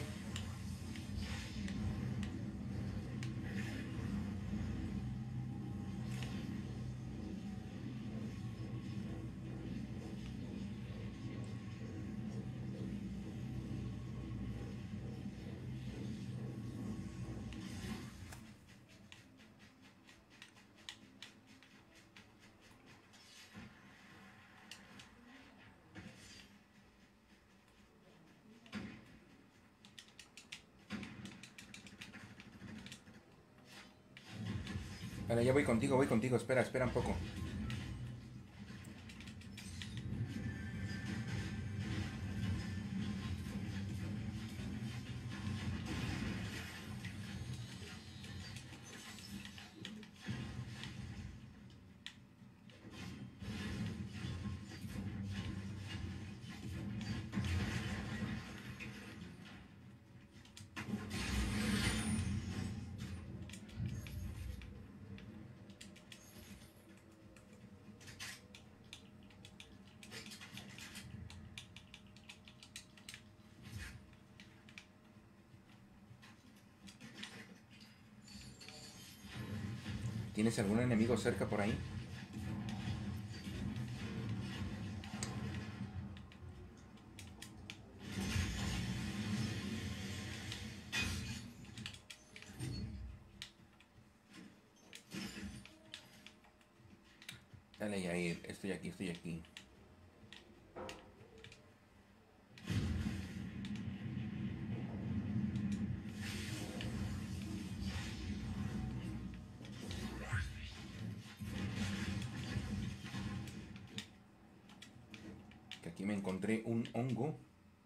Vale, ya voy contigo, espera un poco. ¿Tienes algún enemigo cerca por ahí? Dale, Yair, estoy aquí. Que aquí me encontré un hongo.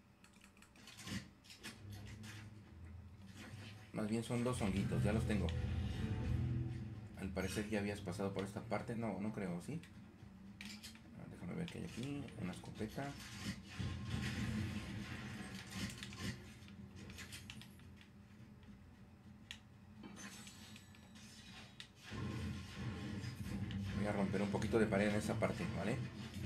Más bien son dos honguitos, ya los tengo. Al parecer ya habías pasado por esta parte. No, no creo, ¿sí? Déjame ver qué hay aquí. Una escopeta. Voy a romper un poquito de pared en esa parte, ¿vale?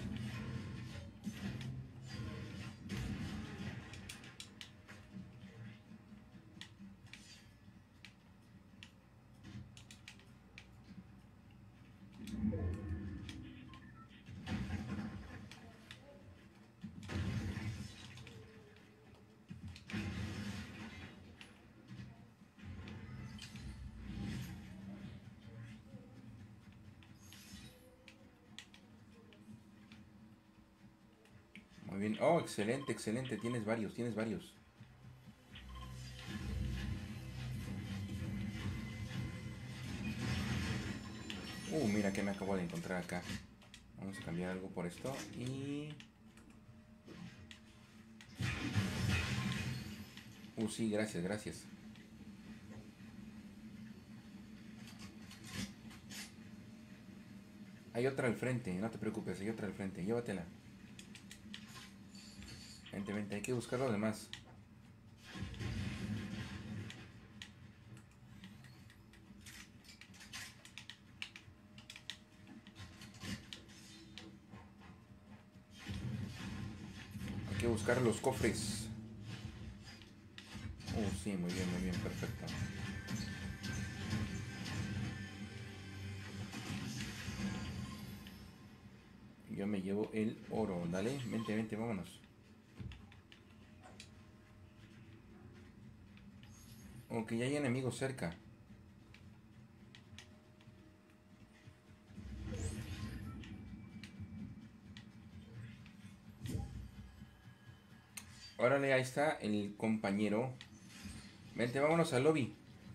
Muy bien. Oh, excelente. Tienes varios. Mira que me acabo de encontrar acá. Vamos a cambiar algo por esto y... sí, gracias. Hay otra al frente, no te preocupes, hay otra al frente, llévatela. Vente, hay que buscar lo demás. Hay que buscar los cofres. Sí, muy bien, perfecto. Yo me llevo el oro, dale, vente, vámonos. Ok, ya hay enemigos cerca. Órale, ahí está el compañero. Vente, vámonos al lobby.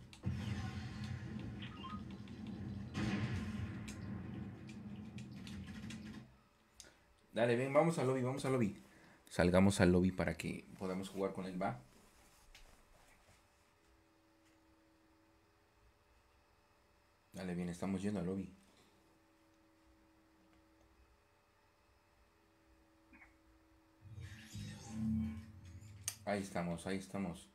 Dale, ven, vamos al lobby. Salgamos al lobby para que podamos jugar con él, ¿va? Dale, bien, estamos yendo al lobby. Ahí estamos.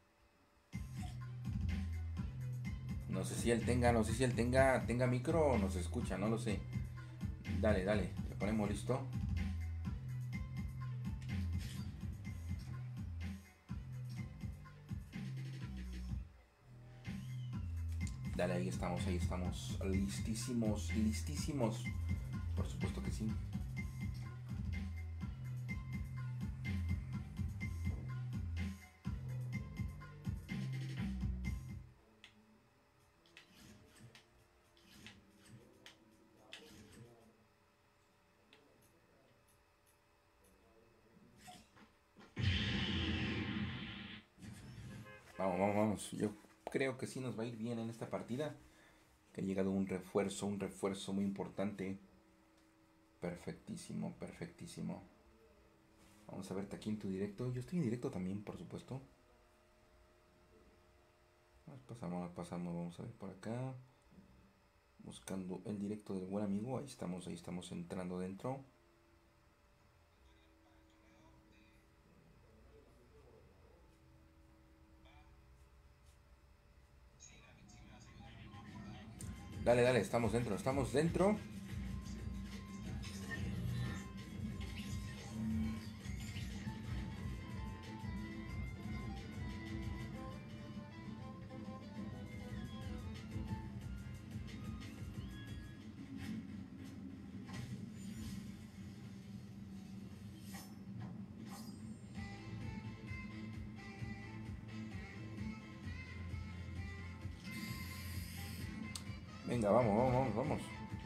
No sé si él tenga micro o nos escucha, no lo sé. Dale, le ponemos listo. Dale, ahí estamos, listísimos, listísimos. Por supuesto que sí. Vamos, vamos, vamos. Yo creo que sí nos va a ir bien en esta partida. Que ha llegado un refuerzo muy importante. Perfectísimo, perfectísimo. Vamos a verte aquí en tu directo. Yo estoy en directo también, por supuesto. Nos pasamos, vamos a ver por acá. Buscando el directo del buen amigo. Ahí estamos entrando dentro. Dale, dale, estamos dentro, estamos dentro. Venga, vamos, vamos, vamos, vamos.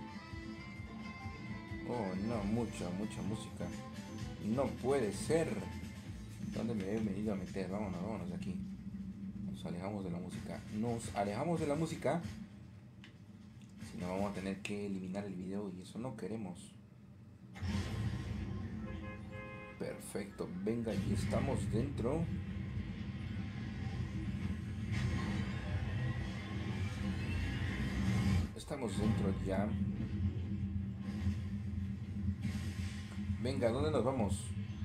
Oh, no, mucha música. No puede ser. ¿Dónde me he venido a meter? Vámonos, vámonos de aquí. Nos alejamos de la música. Nos alejamos de la música. Si no, vamos a tener que eliminar el video y eso no queremos. Perfecto. Venga, y estamos dentro. Estamos dentro ya. Venga, ¿dónde nos vamos?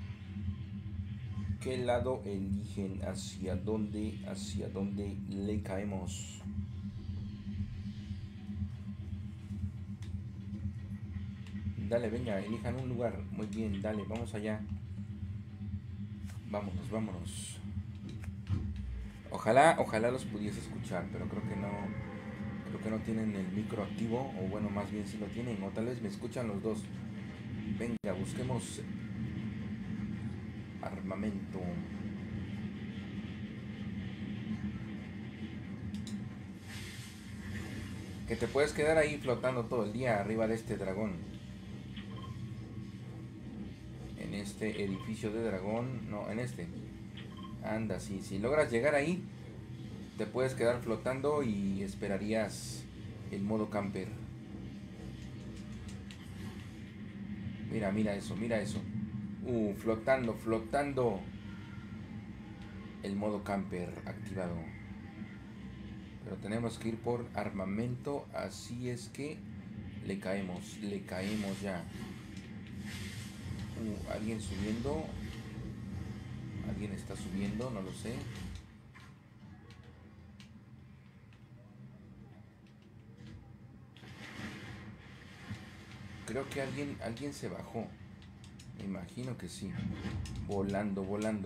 ¿Qué lado eligen? ¿Hacia dónde le caemos? Dale, venga, elijan un lugar. Muy bien, dale, vamos allá. Vámonos, vámonos. Ojalá los pudiese escuchar, pero creo que no tienen el micro activo, o bueno, más bien sí lo tienen, o tal vez me escuchan los dos. Venga, busquemos armamento. Que te puedes quedar ahí flotando todo el día arriba de este dragón. En este edificio de dragón, no, en este. Anda, si logras llegar ahí, te puedes quedar flotando y esperarías el modo camper. Mira eso, mira eso. Flotando. El modo camper activado. Pero tenemos que ir por armamento, así es que le caemos ya. Alguien subiendo. Alguien está subiendo, no lo sé. Creo que alguien se bajó. Me imagino que sí. Volando.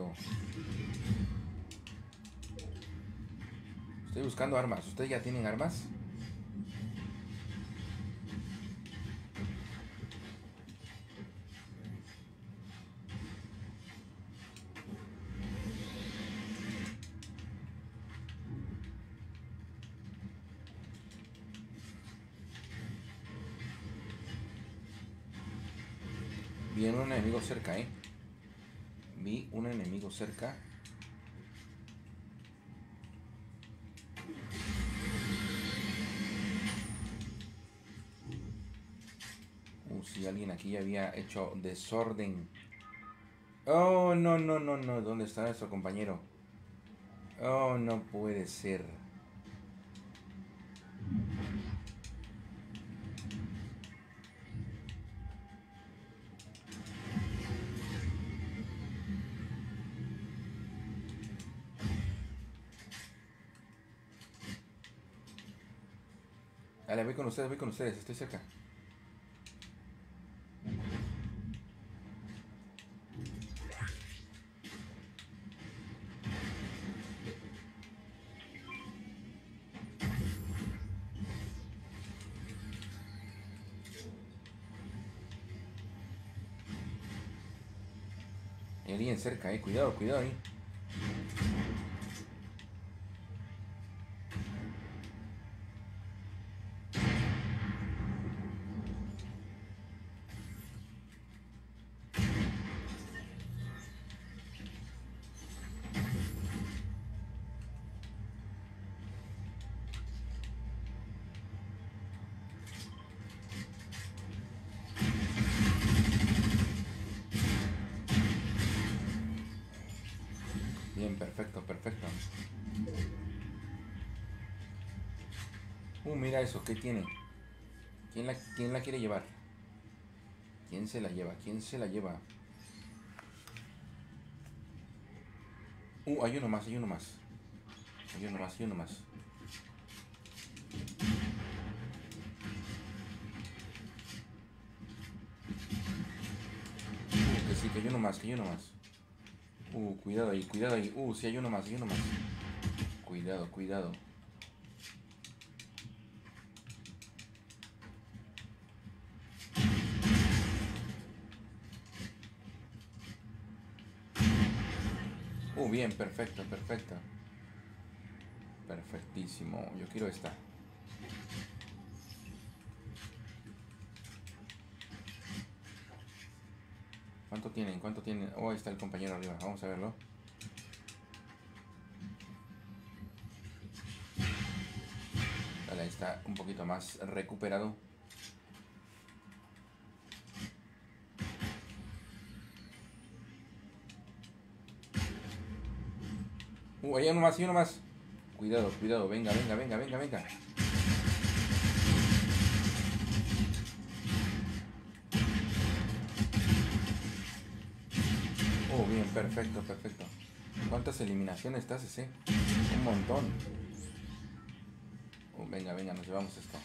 Estoy buscando armas. ¿Ustedes ya tienen armas? Vi un enemigo cerca, Vi un enemigo cerca. Si alguien aquí ya había hecho desorden. Oh, no. ¿Dónde está nuestro compañero? Oh, no puede ser. Dale, voy con ustedes, estoy cerca. Hay alguien cerca, cuidado, cuidado ahí. Bien, perfecto, perfecto. Mira eso, ¿qué tiene? ¿Quién la quiere llevar? ¿Quién se la lleva? ¿Quién se la lleva? Hay uno más, hay uno más. Hay uno más, hay uno más. Que sí, que hay uno más, que hay uno más. Cuidado ahí, cuidado ahí. Sí, hay uno más, hay uno más. Cuidado, cuidado. Bien, perfecto, perfecto. Perfectísimo. Yo quiero esta. ¿Cuánto tienen? ¿Cuánto tienen? Ahí está el compañero arriba. Vamos a verlo. Vale, ahí está un poquito más recuperado. Hay uno más, hay uno más. Cuidado, cuidado. Venga, venga, venga, venga, venga. Bien, perfecto, perfecto. ¿Cuántas eliminaciones estás ese? Un montón. Venga, venga, nos llevamos esto.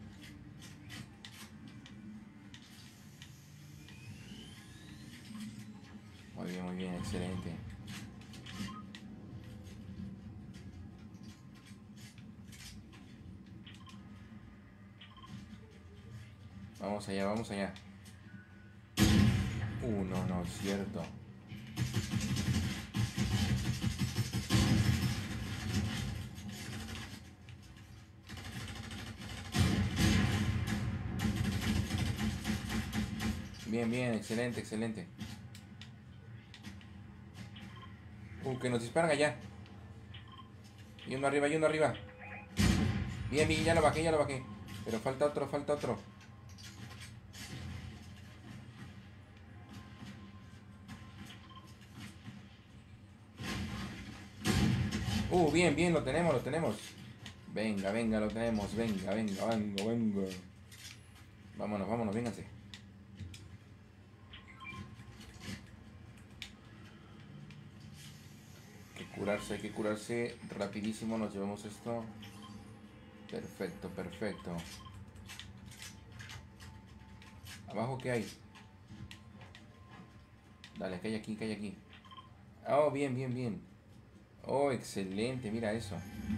Muy bien, excelente. Vamos allá, vamos allá. No es cierto. Bien, bien, excelente, excelente. Que nos disparan allá. Y uno arriba, y uno arriba. Bien, bien, ya lo bajé, ya lo bajé. Pero falta otro, falta otro. Bien, bien, lo tenemos, lo tenemos. Venga, venga, lo tenemos. Venga, venga, venga, venga. Vámonos, vámonos, vénganse. Hay que curarse rapidísimo. Nos llevamos esto. Perfecto, perfecto. ¿Abajo qué hay? Dale, que hay aquí, que hay aquí. Bien, bien, bien. Excelente, mira eso.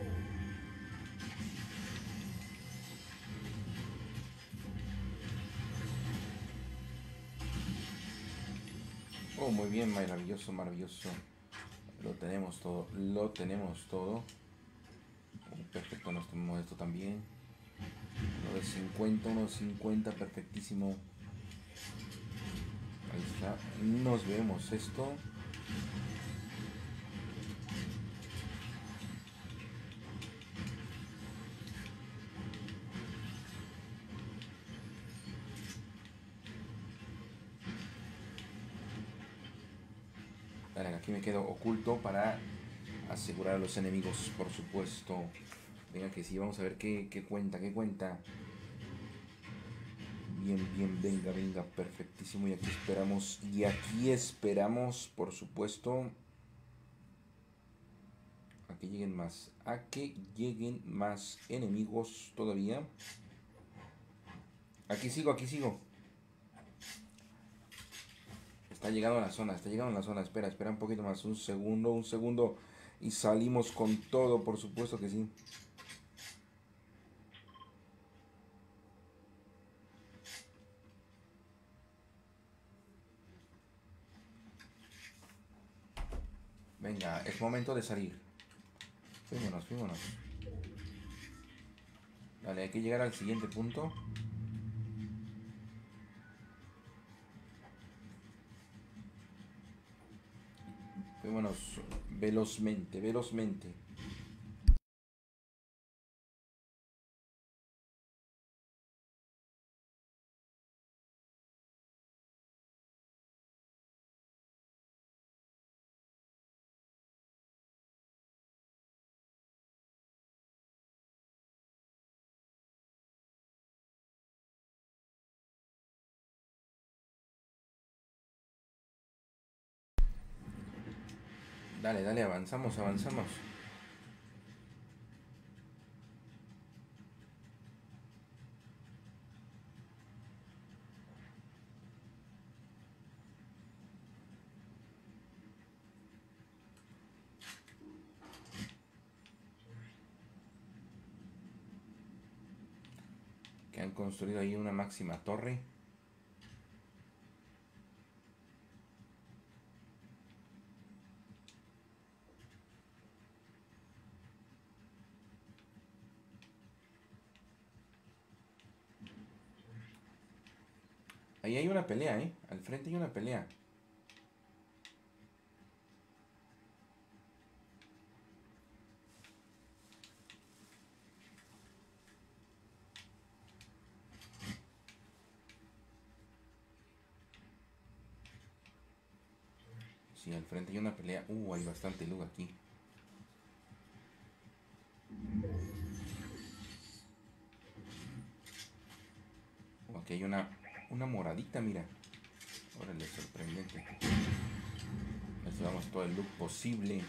Muy bien, maravilloso, maravilloso. Lo tenemos todo, lo tenemos todo. Perfecto, nos tomamos esto también. Uno de 50, perfectísimo. Ahí está, nos vemos esto. Vale, aquí me quedo oculto para asegurar a los enemigos, por supuesto. Venga que sí, vamos a ver qué cuenta, qué cuenta. Bien, bien, venga, venga, perfectísimo. Y aquí esperamos, por supuesto, a que lleguen más enemigos todavía. Aquí sigo, aquí sigo. Está llegando a la zona, está llegando a la zona. Espera, espera un poquito más. Un segundo, un segundo. Y salimos con todo, por supuesto que sí. Venga, es momento de salir. Fuímonos, fuímonos. Vale, hay que llegar al siguiente punto. Fuímonos velozmente, velozmente. Dale, dale, avanzamos, avanzamos. Que han construido ahí una máxima torre. Ahí hay una pelea, ¿eh? Al frente hay una pelea. Sí, al frente hay una pelea. Hay bastante luz aquí. Aquí hay una moradita, mira. Órale, sorprendente. Les damos todo el look posible.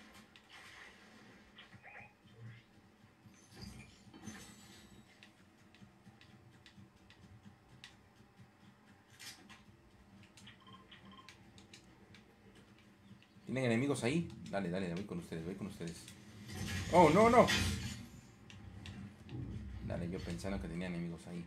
¿Tienen enemigos ahí? Dale, dale, voy con ustedes, voy con ustedes. ¡Oh, no, no! Dale, yo pensando que tenía enemigos ahí.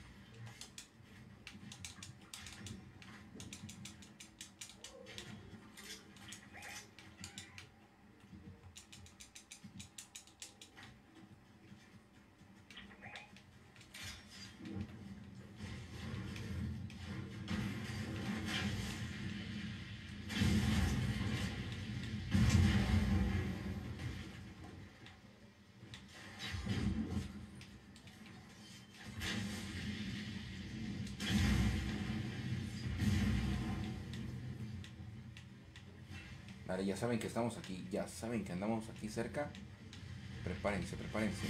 Vale, ya saben que estamos aquí, ya saben que andamos aquí cerca. Prepárense, prepárense.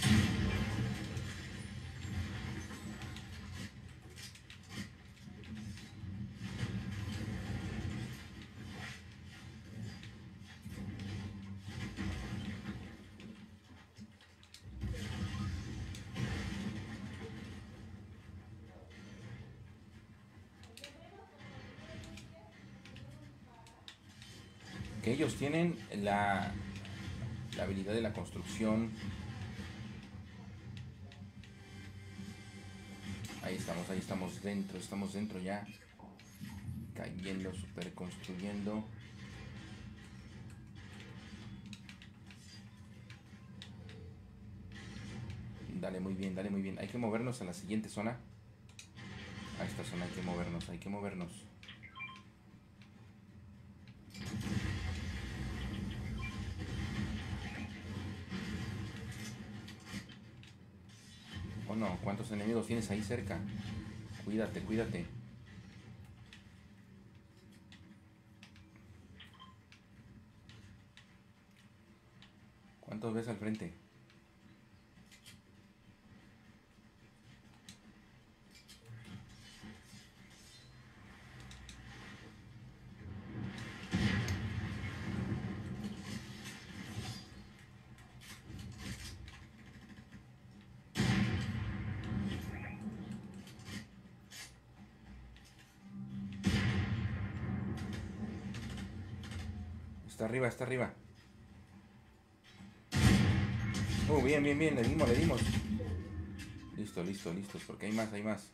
Que ellos tienen la habilidad de la construcción. Ahí estamos dentro ya. Cayendo, super construyendo. Dale, muy bien, dale, muy bien. Hay que movernos a la siguiente zona. A esta zona hay que movernos, hay que movernos. Oh no, ¿cuántos enemigos tienes ahí cerca? Cuídate, cuídate. ¿Cuántos ves al frente? Está arriba, está arriba. Bien, bien, bien, le dimos, le dimos. Listo, listo, listos, porque hay más, hay más.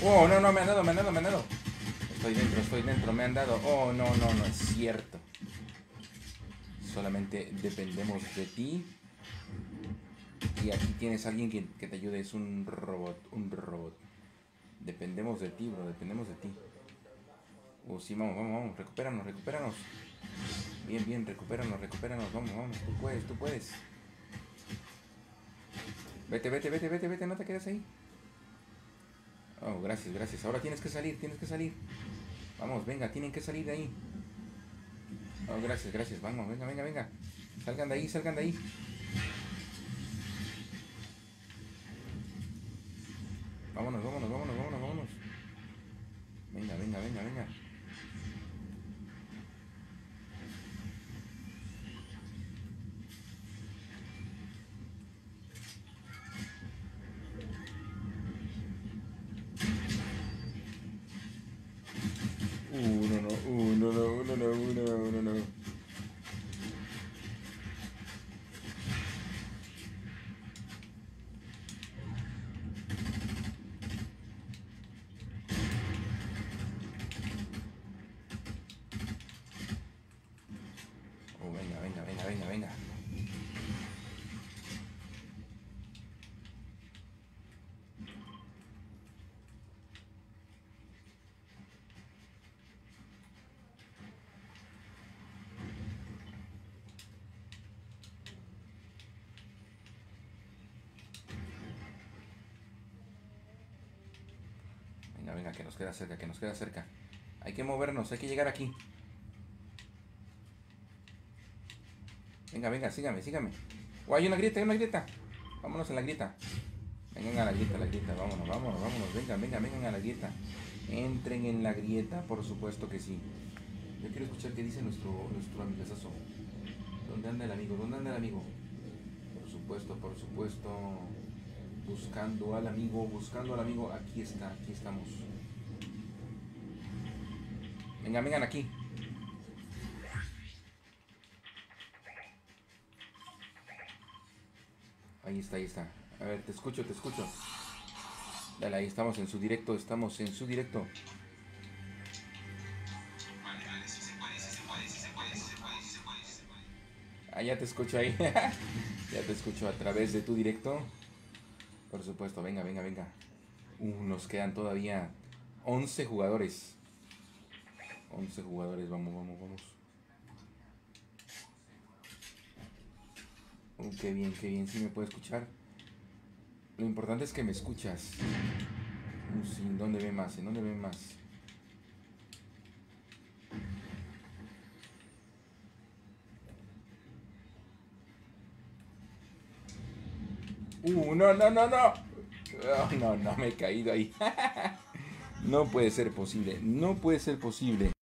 Oh, no, no, me han dado. Estoy dentro, me han dado. Oh, no, no es cierto. Solamente dependemos de ti. Y aquí tienes a alguien que te ayude. Es un robot. Dependemos de ti, bro. Dependemos de ti. Sí, vamos. Recupéranos. Bien, recupéranos. Vamos. Tú puedes. Vete. No te quedes ahí. Oh, gracias. Ahora tienes que salir. Vamos, venga, tienen que salir de ahí. Oh, gracias. Vamos, venga. Salgan de ahí. Vámonos. Venga. No. Oh, venga. Venga, que nos queda cerca. Hay que movernos, hay que llegar aquí. Venga, sígame. Oh, hay una grieta. Vámonos en la grieta. Vengan a la grieta. Vámonos. Vengan a la grieta. Entren en la grieta, por supuesto que sí. Yo quiero escuchar qué dice nuestro amigazazo. ¿Dónde anda el amigo? Por supuesto. Buscando al amigo. Aquí estamos. Vengan aquí. Ahí está. A ver, te escucho. Dale, ahí estamos en su directo. Vale, sí se puede. Ah, ya te escucho ahí. Ya te escucho a través de tu directo. Por supuesto, venga. Nos quedan todavía 11 jugadores. Vamos. Qué bien, sí me puede escuchar. Lo importante es que me escuchas. Sí, ¿en dónde ve más? No. Oh, no, me he caído ahí. No puede ser posible.